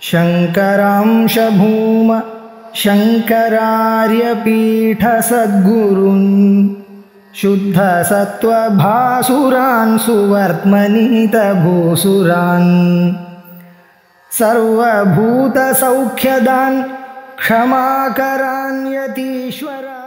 शंकरांश भूम शंकरार्यपीठ सद्गुरुन् शुद्ध सत्व भासुरान् सुवर्त्मनीत भूसुरान् सर्वभूत सौख्यदान् क्षमाकरान् यतीश्वरा.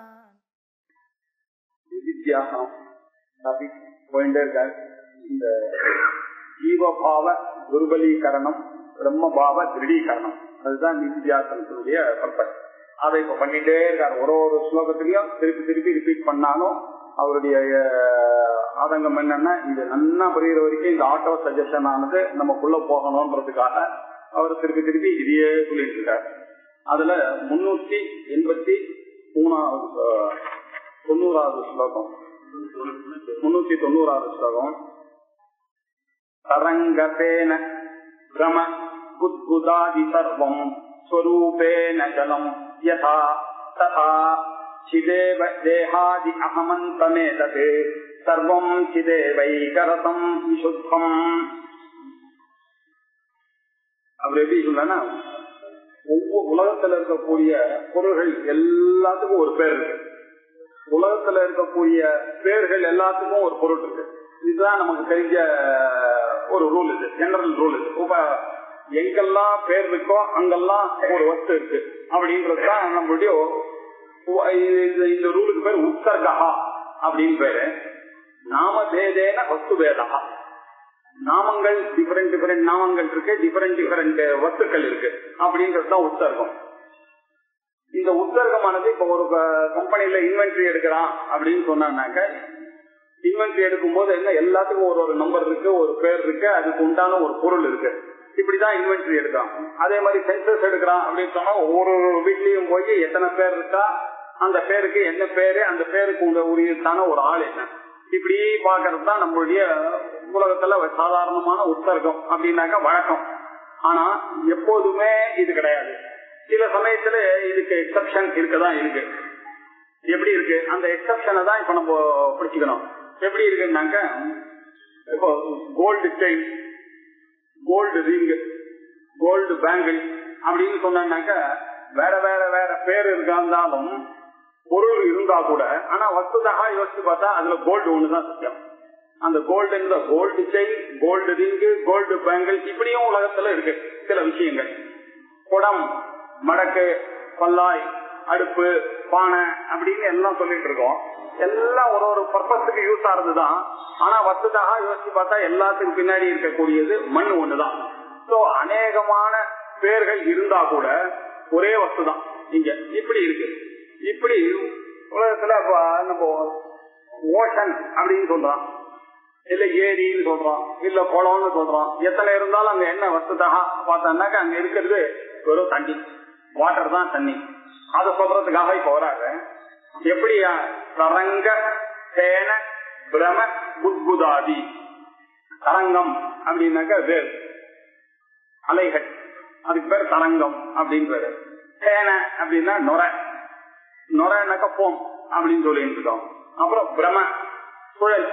இந்த ஜீவபாவ துர்பலீகரணம் பிரம்மபாவ திருடீகரணம் அதுதான் நிதித்தியாசனத்தினுடைய பர்பஸ். அதை இப்ப பண்ணிட்டே இருக்காரு. ஒரு ஸ்லோகத்திலையும் திருப்பி திருப்பி ரிப்பீட் பண்ணாலும் அவருடைய ஆதங்கம் என்னன்னா இது நல்லா புரியுற வரைக்கும் இந்த ஆட்டோ சஜஷன் ஆனது நமக்குள்ள போகணும்ன்றதுக்காக அவர் திருப்பி திருப்பி இதையே சொல்லிட்டு இருக்காரு. அதுல 390வது ஸ்லோகம் 390வது ஸ்லோகம் தரங்கதேன பிரம புத்புதாதி சர்வம் ஸ்வரூபேன ஜலம் யதா ததா சிதேவ தேஹாதி அஹமந்தமேதத் சர்வம் சிதேவைகரதம் விசுத்தம். அவர் எப்படி சொல்றா, ஒவ்வொரு உலகத்துல இருக்கக்கூடிய பொருள்கள் எல்லாத்துக்கும் ஒரு பேர் இருக்கு. உலகத்துல இருக்கக்கூடிய பேர்கள் எல்லாத்துக்கும் ஒரு பொருள் இருக்கு. இதுதான் நமக்கு தெரிஞ்ச ஒரு ரூல், இது ஜெனரல் ரூல். இது இப்ப எங்கெல்லாம் பேர் இருக்கோ அங்கெல்லாம் ஒரு வஸ்து இருக்கு அப்படின்றதுதான் நம்மளுடைய இந்த ரூலுக்கு பேர் உத்தர்கா அப்படின்னு பேரு. நாம பேதேன வஸ்து பேதா. நாமங்கள் டிஃபரெண்ட் நாமங்கள் இருக்கு, டிஃபரெண்ட் வஸ்துக்கள் இருக்கு அப்படின்றதுதான் உத்தர்கம். இந்த உத்தர்கமானது இப்ப ஒரு கம்பெனில இன்வென்ட்ரி எடுக்கிறான் அப்படின்னு சொன்னாக்க, இன்வென்ட்ரி எடுக்கும் போது என்ன எல்லாத்துக்கும் ஒரு நம்பர் இருக்கு, ஒரு பேர் இருக்கு, அதுக்கு உண்டான ஒரு பொருள் இருக்கு. இப்படிதான் இன்வென்ட்ரி எடுக்கிறான். அதே மாதிரி சென்சஸ் எடுக்கிறான் அப்படின்னு சொன்னா ஒவ்வொரு வீட்லயும் போய் எத்தனை பேர் இருக்கா, அந்த பேருக்கு என்ன பேரு, அந்த பேருக்கு உரியதான ஒரு ஆள் என்ன, இப்படி பாக்குறது தான் நம்மளுடைய உலகத்துல சாதாரணமான உத்தர்கம் அப்படின்னாக்க வழக்கம். ஆனா எப்போதுமே இது கிடையாது. சில சமயத்துல இதுக்கு எக்ஸப்ஷன் இருக்கதான் இருக்கு. எப்படி இருக்கு அந்த எக்ஸப்ஷனை தான் இப்ப நம்ம பிடிச்சுக்கணும். எப்படி இருக்குன்னாக்க, இப்போ gold chain, gold ring, gold bangle அப்படின்னு சொன்னாக்க வேற வேற வேற பேர் இருந்தாலும் பொருள் இருந்தா கூட, ஆனா வஸ்துதாக யோசிச்சு பார்த்தா அதுல கோல்டு ஒண்ணுதான் சத்தியம். அந்த gold, gold chain, gold ring, gold bangle இப்படியும் உலகத்துல இருக்கு சில விஷயங்கள். குடம், மடக்கு, பல்லாய், அடுப்பு, பானை அப்படின்னு எல்லாம் சொல்லிட்டு இருக்கோம். எல்லாம் ஒரு பர்பஸுக்கு யூஸ் ஆறதுதான். ஆனா வஸ்துதாக யோசிச்சு பார்த்தா எல்லாத்துக்கும் பின்னாடி இருக்கக்கூடியது மண் ஒண்ணுதான். சோ அநேகமான பேர்கள் இருந்தா கூட ஒரே வஸ்துதான் இங்க. இப்படி இருக்கு. இப்படி உலகத்துல நம்ம ஓஷன் அப்படின்னு சொல்றோம், இல்ல ஏரின்னு சொல்றோம், இல்ல குளம்னு சொல்றோம். எத்தனை இருந்தாலும் அங்க என்ன வஸ்துதாக பார்த்தாக்க அங்க இருக்கிறது வெறும் தண்ணி, வாட்டர் தான் தண்ணி. அதை சொல்றதுக்காக இப்ப வராங்க. எப்படியா தரங்க தேன பிரம புத்புதாதி. தரங்கம் அப்படின்னாக்க வேர், அலைகள், அதுக்கு பேர் தரங்கம் அப்படின்னு பேரு. தேன அப்படின்னா நொரை, நொரைனாக்க போம் அப்படின்னு சொல்லிட்டு இருக்கோம். அப்புறம் பிரம சுழல்,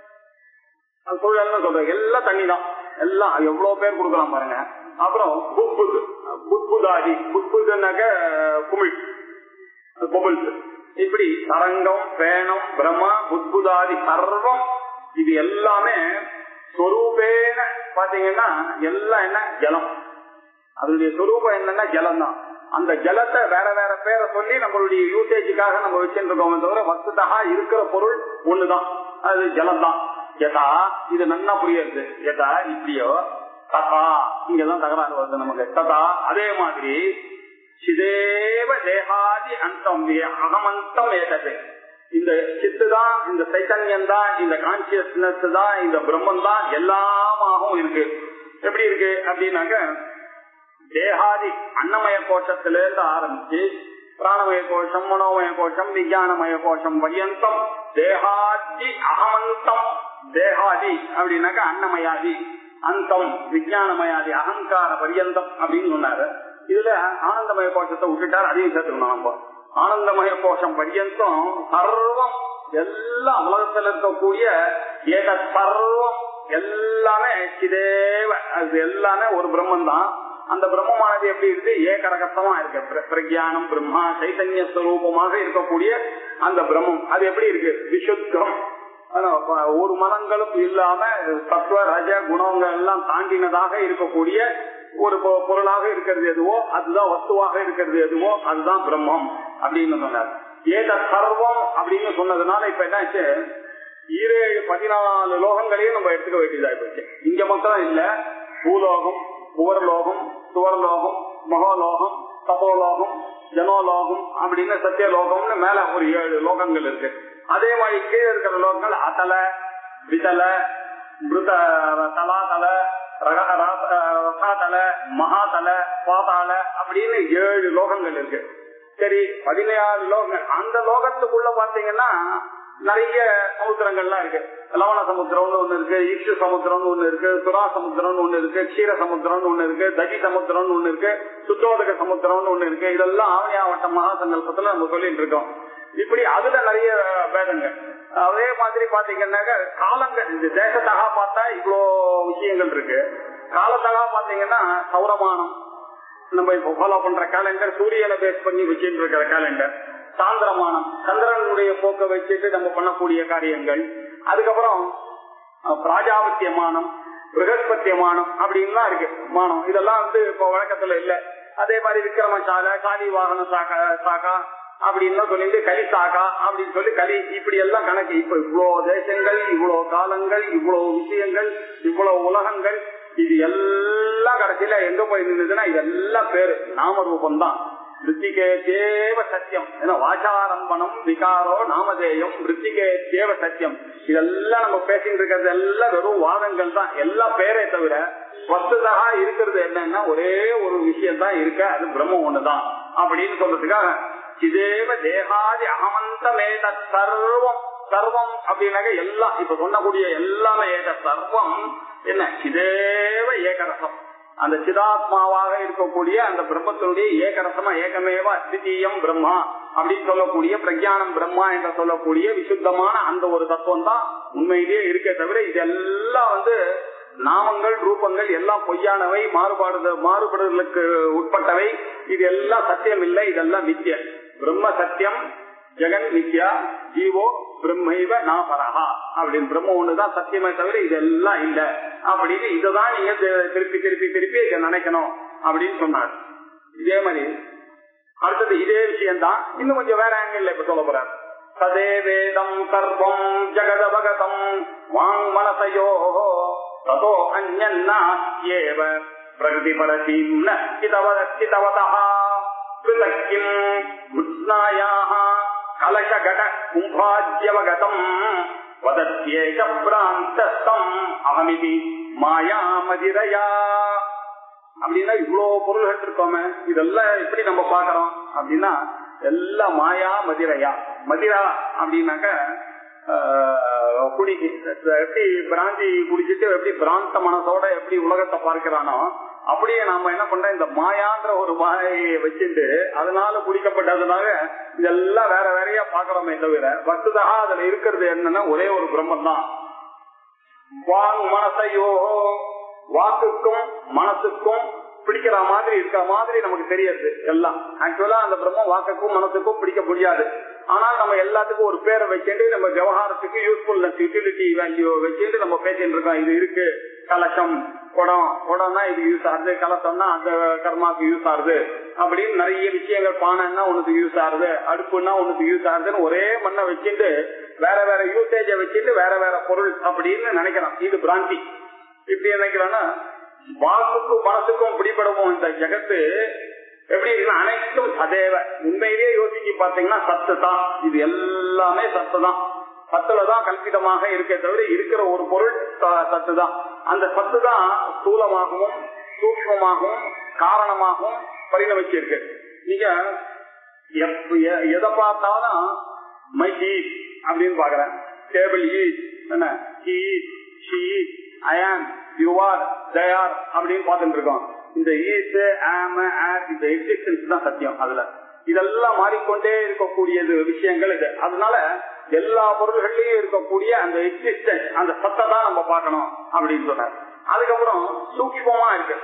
சுழல்னு சொல்ற எல்லாம் தண்ணி தான், எல்லாம் எவ்வளவு பேர் கொடுக்கலாம் பாருங்க. அப்புறம் புத்புத், புத்புதாதி, புத்புதுனாக்க குமிழ், பொபிள்ஸ். இப்படி தரங்கம், பேனம், பிரம்ம, புத்புதாதி சர்வம் இது எல்லாமே சொரூபேன பாத்தீங்கன்னா எல்லாம் என்ன ஜலம். அதனுடைய சொரூபம் என்னன்னா ஜலம் தான். அந்த ஜலத்தை வேற வேற பேரை சொல்லி நம்மளுடைய யூசேஜுக்காக நம்ம வச்சுருக்கோமே தவிர வஸ்துதாக இருக்கிற பொருள் ஒண்ணுதான், அது ஜலம் தான். எதா இது நல்லா புரியுது. எதா இப்படியோ ததா, இங்கதான் தகராறு வருது நமக்கு. ததா அதே மாதிரி சிதேவ தேகாதி அந்தம் அகமந்தம் ஏதது. இந்த சித்து தான், இந்த சைத்தன்யம் தான், இந்த கான்சியஸ்னஸ் தான், இந்த பிரம்மன் தான் எல்லாமாகவும் இருக்கு. எப்படி இருக்கு அப்படின்னாக்க, தேகாதி அன்னமய கோஷத்திலிருந்து ஆரம்பிச்சு பிராணமய கோஷம், மனோமய கோஷம், விஞ்ஞானமய கோஷம் பரியந்தம் தேகாதி அகமந்தம். தேகாதி அப்படின்னாக்க அன்னமயாதி, அந்தம் விஞ்ஞானமயாதி, அகங்கார பரியந்தம் அப்படின்னு சொன்னாரு. இதுல ஆனந்தமய கோஷத்தை விட்டுட்டார், அதையும் சேர்த்துக்கணும் நம்ம. ஆனந்தமய கோஷம் பரியந்தம் சர்வம் எல்லா உலகத்தில் இருக்கக்கூடிய ஏக சர்வம் எல்லாமே சிதேவ, அது எல்லாமே ஒரு பிரம்மன் தான். அந்த பிரம்மமானது எப்படி இருக்கு? ஏகரகத்தமா இருக்கு. பிரக்ஞானம் பிரம்மா சைத்தன்ய ஸ்வரூபமாக இருக்கக்கூடிய அந்த பிரம்மம் அது எப்படி இருக்கு? விசுத்தம், ஒரு மனங்களும் இல்லாம சத்வ ரஜ குணங்கள் எல்லாம் தாண்டினதாக இருக்கக்கூடிய ஒரு பொருளாக இருக்கிறது எதுவோ அதுதான், வஸ்துவாக இருக்கிறது எதுவோ அதுதான் பிரம்மம் அப்படின்னு சொன்னார். ஏத சர்வம் அப்படின்னு சொன்னதுனால இப்ப என்னாச்சு, 14 லோகங்களையும் நம்ம எடுத்துக்க வேண்டியதா போச்சு. இங்க மட்டும் இல்ல, பூலோகம், புவர்லோகம், சுவர்லோகம், மகோலோகம், தபோலோகம், ஜனோலோகம் அப்படின்னு சத்தியலோகம்னு மேல ஒரு 7 லோகங்கள் இருக்கு. அதே மாதிரி கீழே இருக்கிற லோகங்கள் அதல, விதல, தலாதல, ரசாதல, மகாதல, பாதாள அப்படின்னு 7 லோகங்கள் இருக்கு. சரி, 14 லோகங்கள். அந்த லோகத்துக்குள்ள பாத்தீங்கன்னா நிறைய சமுத்திரங்கள்லாம் இருக்கு. லவண சமுத்திரம்னு ஒண்ணு இருக்கு, ஈஷு சமுத்திரம்னு ஒண்ணு இருக்கு, சுரா சமுத்திரம்னு ஒண்ணு இருக்கு, க்ஷீர சமுத்திரம்னு ஒண்ணு இருக்கு, தகி சமுத்திரம்னு ஒண்ணு இருக்கு, சுத்தோதக சமுத்திரம்னு ஒண்ணு இருக்கு. இதெல்லாம் ஆவணியாவட்ட மகாசங்கல்பத்துல நம்ம சொல்லிட்டு இருக்கோம். இப்படி அதுல நிறைய பேதங்கள். அதே மாதிரி பாத்தீங்கன்னாக்க காலங்கள், இந்த தேசத்தகா பார்த்தா இவ்வளோ விஷயங்கள் இருக்கு. காலத்தகா பாத்தீங்கன்னா சௌரமானம், நம்ம இப்ப ஃபாலோ பண்ற கேலண்டர், சூரியனை பேஸ் பண்ணி வச்சுட்டு இருக்கிற கேலண்டர். சாந்திரமானம், சந்திரனுடைய போக்க வச்சுட்டு நம்ம பண்ணக்கூடிய காரியங்கள். அதுக்கப்புறம் பிராஜாபத்தியமானம், பிரகஸ்பத்தியமானம் அப்படின்லாம் இருக்கு மானம். இதெல்லாம் இப்ப வழக்கத்துல இல்ல. அதே மாதிரி விக்ரமசாலை, காலி வாகன சாக்கா அப்படின்னு சொல்லிட்டு கலி சாக்கா அப்படின்னு சொல்லி கலி, இப்படி எல்லாம் கணக்கு. இப்ப இவ்வளவு தேசங்கள், இவ்வளவு காலங்கள், இவ்வளவு விஷயங்கள், இவ்வளவு உலகங்கள், இது எல்லாம் கடைசியில எங்க போய் நின்றுதுன்னா இதெல்லாம் பேரு நாமரூபம் தான். விருத்திகே தேவ சத்தியம், வாசாரம்பணம் விகாரோ நாமதேயம் விருத்திகே தேவ சத்தியம். இதெல்லாம் நம்ம பேசிட்டு இருக்கிறது எல்லாம் வெறும் வாதங்கள் தான், எல்லாம் பேரே தவிர வஸ்துதா இருக்கிறது என்னன்னா ஒரே ஒரு விஷயம் தான் இருக்க, அது பிரம்மம் ஒண்ணுதான் அப்படின்னு சொல்றதுக்காக சிதேவ தேகாதி அகமந்தமேத சர்வம். சர்வம் அப்படின்னாக்க எல்லாம், இப்ப சொன்னக்கூடிய எல்லாமே ஏக சர்வம் என்ன, சிதேவ ஏகரசம். அந்த சிதாத்மாவாக இருக்கக்கூடிய அந்த பிரம்மத்தினுடைய ஏகரசமா ஏகமேவ அத்விதீயம் பிரம்மா அப்படின்னு சொல்லக்கூடிய பிரக்ஞானம் பிரம்மா என்று சொல்லக்கூடிய விசுத்தமான அந்த ஒரு தத்துவம் தான் உண்மையிலேயே இருக்கே தவிர இதெல்லாம் நாமங்கள் ரூபங்கள் எல்லாம் பொய்யானவை, மாறுபடுதலுக்கு உட்பட்டவை. இது எல்லாம் சத்தியம் இல்லை, இதெல்லாம் மித்யா. பிரம்ம சத்தியம், ஜெகன் மித்யா, ஜீவோ பிரம்மைவ நாபரஹா அப்படின்னு பிரம்ம ஒண்ணுதான் சத்தியமே தவிர இதெல்லாம் இல்ல அப்படின்னு இதுதான் நீங்க திருப்பி திருப்பி திருப்பி இதை நினைக்கணும் அப்படின்னு சொன்னார். இதே மாதிரி அடுத்தது இதே விஷயம்தான் இன்னும் கொஞ்சம் வேற ஆங்கிள் இப்ப சொல்ல போறார். சதே வேதம் சர்வம் ஜெகதபகதம் வாங் மனசயோ ததோ அன்யன்னாஸ்யேவ பிரகிருதி பரசீம் நச்சிதவதः பிருதக்கிம் முத்னாயாஹ கலசகட கும்பாத்யவகதம் வதத்யேஷ பிராந்தஸ்தம் அஹமிதி மாயாமதிரயா. அப்படின்னா இவ்வளவு பொருள்கள் இருக்கோமே, இதெல்லாம் எப்படி நம்ம பாக்குறோம் அப்படின்னா எல்லாம் மாயா மதிரையா. மதிரா அப்படின்னாக்க குடி, எப்படி பிராந்தி குடிச்சிட்டு எப்படி பிராந்த மனசோட எப்படி உலகத்தை பார்க்கிறானோ அப்படியே நாம என்ன பண்றோம், இந்த மாயான்ற ஒரு மாயை வச்சுட்டு அதனால குடிக்கப்பட்டதுனால இதெல்லாம் வேற வேறையா பாக்குறோமே தவிர வஸ்துதா அதுல இருக்கிறது என்னன்னா ஒரே ஒரு பிரம்மன் தான். வாங் மனசையோ, வாக்குக்கும் மனசுக்கும் பிடிக்கிற மாதிரி இருக்கிற மாதிரி நமக்கு தெரியாது எல்லாம். ஆக்சுவலா அந்த பிரம்மம் வாக்குக்கும் மனசுக்கும் பிடிக்க முடியாது. ஆனால் நம்ம எல்லாத்துக்கும் ஒரு பேரை வச்சுட்டு நம்ம விவகாரத்துக்கு யூஸ்ஃபுல்னஸ் யூட்டிலிட்டி வேல்யூ வச்சுட்டு நம்ம பேசிட்டு இருக்கோம். இது இருக்கு, கலசம், குடம், குடம்னா இது யூஸ் ஆகுது, கலசம்னா அந்த கர்மாவுக்கு யூஸ் ஆகுது அப்படின்னு நிறைய விஷயங்கள். பானைன்னா உனக்கு யூஸ் ஆகுது, அடுப்புன்னா உனக்கு யூஸ் ஆகுதுன்னு ஒரே மண்ணை வச்சுட்டு வேற வேற யூசேஜ வச்சுட்டு வேற வேற பொருள் அப்படின்னு நினைக்கிறான். இது பிராந்தி. இப்படி நினைக்கிறான்னா வாக்குக்கும் மனசுக்கும் பிடிபடுவோம் இந்த ஜெகத்து எப்படி இருக்குன்னா அனைத்தும் சதேவ. உண்மையிலேயே யோசிச்சு பாத்தீங்கன்னா சத்து தான், இது எல்லாமே சத்து தான். சத்துலதான் கல்பிதமாக இருக்க தவிர இருக்கிற ஒரு பொருள் சத்து தான். அந்த சத்து தான் ஸ்தூலமாகவும் சூக்ஷ்மமாகவும் காரணமாகவும் பரிணமிச்சிருக்கு. நீங்க எதை பார்த்தாலும் மை ஈட் அப்படின்னு பாக்குறேன், டேபிள் ஈட், என்ன she, I am, you R, they are அப்படின்னு பார்த்துட்டு இருக்கோம். இந்த ஈஸ், ஆம், ஆர், இந்த எக்ஸிஸ்டன்ஸ் தான் சத்தியம். அதுல இதெல்லாம் மாறிக்கொண்டே இருக்கக்கூடியது விஷயங்கள் இது. அதனால எல்லா பொருள்கள்லயும் இருக்கக்கூடிய அந்த எக்ஸிஸ்டன்ஸ், அந்த சத்தை தான் நம்ம பார்க்கணும் அப்படின்னு சொன்னார். அதுக்கப்புறம் சூக்ஷ்மமா இருக்கு.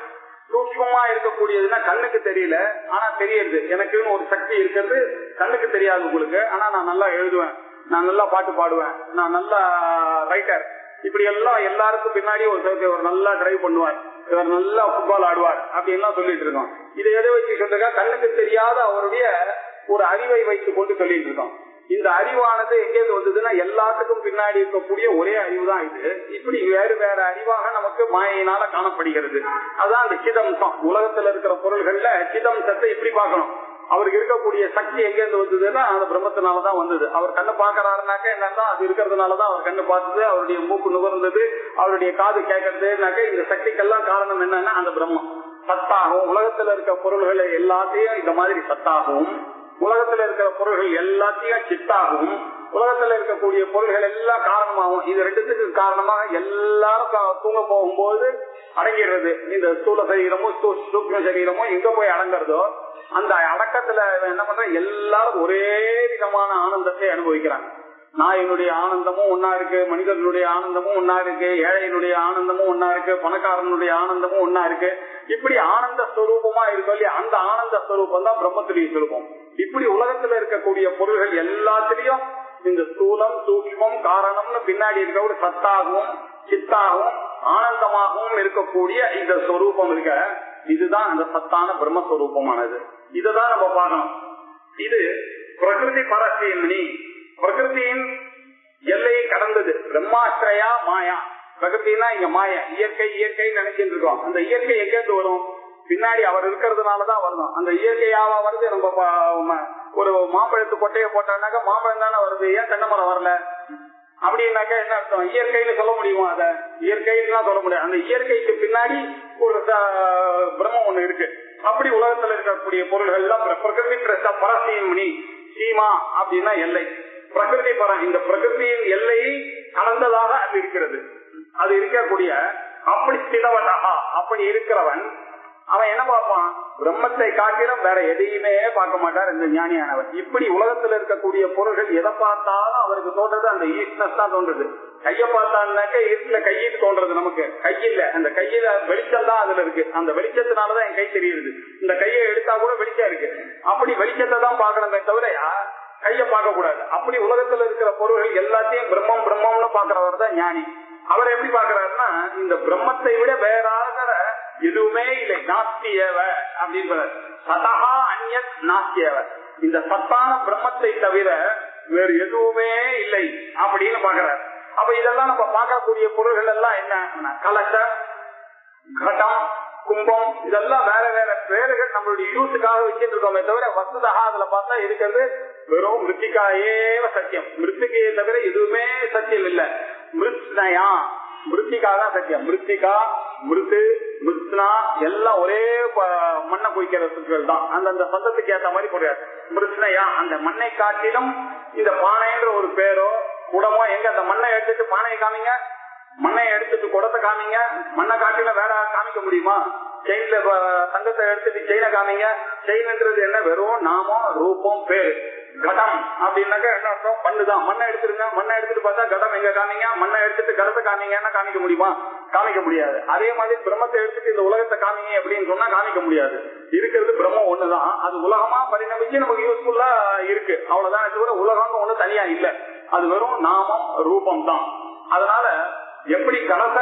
சூக்ஷ்மமா இருக்கக்கூடியதுன்னா கண்ணுக்கு தெரியல, ஆனா தெரியுது. எனக்குன்னு ஒரு சக்தி இருக்கிறது, கண்ணுக்கு தெரியாது உங்களுக்கு. ஆனா நான் நல்லா எழுதுவேன், நான் நல்லா பாட்டு பாடுவேன், நான் நல்லா ரைட்டர், இப்படி எல்லாம் எல்லாருக்கும் பின்னாடி ஒரு நல்லா டிரைவ் பண்ணுவார், இவர் நல்லா ஃபுட்பால் ஆடுவார் அப்படி எல்லாம் சொல்லிட்டு இருக்கோம். இதை எதை வச்சு சொல்றா? கண்ணுக்கு தெரியாத அவருடைய ஒரு அறிவை வைத்துக் கொண்டு சொல்லிட்டு இருக்கோம். இந்த அறிவானது எங்கேருந்து வந்ததுன்னா எல்லாத்துக்கும் பின்னாடி இருக்கக்கூடிய ஒரே அறிவு தான் இது. இப்படி வேறு வேற அறிவாக நமக்கு மாயினால காணப்படுகிறது. அதான் அந்த சிதம்சம். உலகத்துல இருக்கிற பொருள்கள்ல சிதம்சத்தை எப்படி பார்க்கணும்? அவருக்கு இருக்கக்கூடிய சக்தி எங்கேருந்து வந்ததுன்னா அந்த பிரம்மத்தினாலதான் வந்தது. அவர் கண்ணு பாக்குறாருனாக்க என்னன்னா அது இருக்கிறதுனாலதான் அவர் கண்ணு பார்த்தது, அவருடைய மூக்கு நுகர்ந்தது, அவருடைய காது கேட்கறதுனாக்க இந்த சக்திக்கெல்லாம் காரணம் என்னன்னா அந்த பிரம்மம் சத்தாகவும், உலகத்துல இருக்க பொருள்களை எல்லாத்தையும் இந்த மாதிரி சத்தாகவும், உலகத்துல இருக்கிற பொருள்கள் எல்லாத்தையும் சித்தாகவும், உலகத்துல இருக்கக்கூடிய பொருள்கள் எல்லாம் காரணமாகும். இது ரெண்டுத்துக்கு காரணமாக எல்லாரும் தூங்க போகும்போது அடங்கிடுறது. இந்த ஸ்தூல சரீரமும் சூக்ஷ்ம சரீரமும் எங்க போய் அடங்குறதோ அந்த அடக்கத்துல என்ன பண்ற, எல்லாரும் ஒரே விதமான ஆனந்தத்தை அனுபவிக்கிறாங்க. நாயினுடைய ஆனந்தமும் ஒன்னா இருக்கு, மனிதனுடைய ஆனந்தமும் ஒன்னா இருக்கு, ஏழையினுடைய ஆனந்தமும் ஒன்னா இருக்கு, பணக்காரனுடைய ஆனந்தமும் ஒன்னா இருக்கு. இப்படி ஆனந்த ஸ்வரூபமா இருக்கும் இல்லையா, அந்த ஆனந்த ஸ்வரூபம் தான் பிரம்மத்துடைய ஸ்வரூபம். இப்படி உலகத்துல இருக்கக்கூடிய பொருள்கள் எல்லாத்திலையும் இந்த ஸ்தூலம் சூக்ஷ்மம் காரணம்னு பின்னாடி இருக்க ஒரு சத்தாகவும் சித்தாகவும் ஆனந்தமாகவும் இருக்கக்கூடிய இந்த ஸ்வரூபம் இருக்க, இதுதான் அந்த சத்தான பிரம்மஸ்வரூபமானது. இதுதான் நம்ம பார்க்கணும். இது பிரகிருதி பரஸ்தினி, பிரகிருதியின் எல்லையை கடந்தது. பிரம்மாஸ்ரயா மாயா. பிரகிருத்தினா இங்க மாயா, இயற்கை இயற்கை நினைச்சிட்டு இருக்கோம். அந்த இயற்கை எங்கேருந்து வரும்? பின்னாடி அவர் இருக்கிறதுனாலதான் வரணும். அந்த இயற்கையாவா வருது? நம்ம ஒரு மாம்பழத்து கொட்டையை போட்டானாக்கா மாம்பழம் தானே வருது, ஏன் தென்னை மரம் வரல அப்படின்னாக்கா என்ன அர்த்தம்? இயற்கைன்னு சொல்ல முடியுமா? அத இயற்கைன்னு சொல்ல முடியாது. அந்த இயற்கைக்கு பின்னாடி ஒரு பிரம்மம் ஒண்ணு இருக்கு. அப்படி உலகத்துல இருக்கக்கூடிய பொருள்கள் எல்லாம் பிரகிருதி பரசீமணி, சீமா அப்படின்னா எல்லை, பிரகிருதி பரம். இந்த பிரகிருதியின் எல்லையை கலந்ததாக அது இருக்கிறது. அது இருக்கக்கூடிய அப்படி ஸ்திதவனாக அப்படி இருக்கிறவன் அவன் என்ன பார்ப்பான்? பிரம்மத்தை காட்டிலும் வேற எதையுமே பார்க்க மாட்டார் இந்த ஞானியானவர். இப்படி உலகத்துல இருக்கக்கூடிய பொருள்கள் எதை பார்த்தாலும் அவருக்கு தோன்றது அந்த ஈஸ்ட்னஸ் தான் தோன்றது. கையை பார்த்தான்னாக்க ஈஸ்ட்ல கையிட்டு தோன்றது, நமக்கு கையில அந்த கையில வெளிச்சம் தான் அதுல இருக்கு. அந்த வெளிச்சத்தினாலதான் என் கை தெரியுது. இந்த கையை எடுத்தா கூட வெளிச்சம் இருக்கு. அப்படி வெளிச்சத்தை தான் பார்க்கணுமே தவிர கைய பார்க்க கூடாது. அப்படி உலகத்துல இருக்கிற பொருள்கள் எல்லாத்தையும் பிரம்மம் பிரம்மம்னு பாக்குறவர் தான் ஞானி. அவர் எப்படி பாக்குறாருன்னா, இந்த பிரம்மத்தை விட வேறாக எதுவுமே இல்லை, நாஸ்தியவ அப்படின்னு சதா அந்யத் நாஸ்தியவ, இந்த சத்தான பிரம்மத்தை தவிர வேறு எதுவுமே இல்லை அப்படின்னு பாக்குறாரு. அப்ப இதெல்லாம் நம்ம பார்க்கக்கூடிய பொருள்கள் எல்லாம் என்ன? கலச, கடம், கும்பம், இதெல்லாம் வேற வேற பேர்கள் நம்மளுடைய யூஸுக்காக வச்சுட்டு இருக்கோமே தவிர வஸ்துதாக அதுல பார்த்தா இருக்கிறது வெறும் மிருத்திகாயேவ சத்தியம். மிருத்திகையை தவிர எதுவுமே சத்தியம் இல்ல. மிருத்னயா, மிருத்திகா தான் சத்தியம். மிருத்திகா, மிருத்து, மிருத்னா எல்லாம் ஒரே மண்ணை குவிக்கிற சொற்கள் தான். அந்தந்த சந்தத்துக்கு ஏற்ற மாதிரி போடுறாரு. மிருத்னயா அந்த மண்ணை காட்டிலும் இந்த பானைன்ற ஒரு பேரோ குடமோ, எங்க அந்த மண்ணை எடுத்துட்டு பானையை காமிங்க, மண்ணை எடுத்துட்டு குடத்தை காமிங்க, மண்ணை காட்டில வேற காமிக்க முடியுமா? செயின்ல தங்கத்தை எடுத்துட்டு செயினை காமிங்க. செயின்ன்றது என்ன? வெறும் நாமம் ரூபம் பேரு. கடம் அப்படின்னாக்க என்ன அர்த்தம்? பண்ணுதான். மண்ணை எடுத்துருங்க, மண்ணை எடுத்துட்டு பார்த்தா கடம் எங்க காமிங்க, மண்ணை எடுத்துட்டு கடத்தை காமிங்கன்னா காமிக்க முடியுமா? காமிக்க முடியாது. அதே மாதிரி பிரம்மத்தை எடுத்துட்டு இந்த உலகத்தை காமிங்க அப்படின்னு சொன்னா காமிக்க முடியாது. இருக்கிறது பிரம்மம் ஒண்ணுதான். அது உலகமா பரிணமிச்சு நமக்கு யூஸ்ஃபுல்லா இருக்கு, அவ்வளவுதான். தவிர உலகம் ஒண்ணு தனியா இல்ல. அது வெறும் நாமம் ரூபம் தான். அதனால எப்படி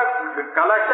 கலச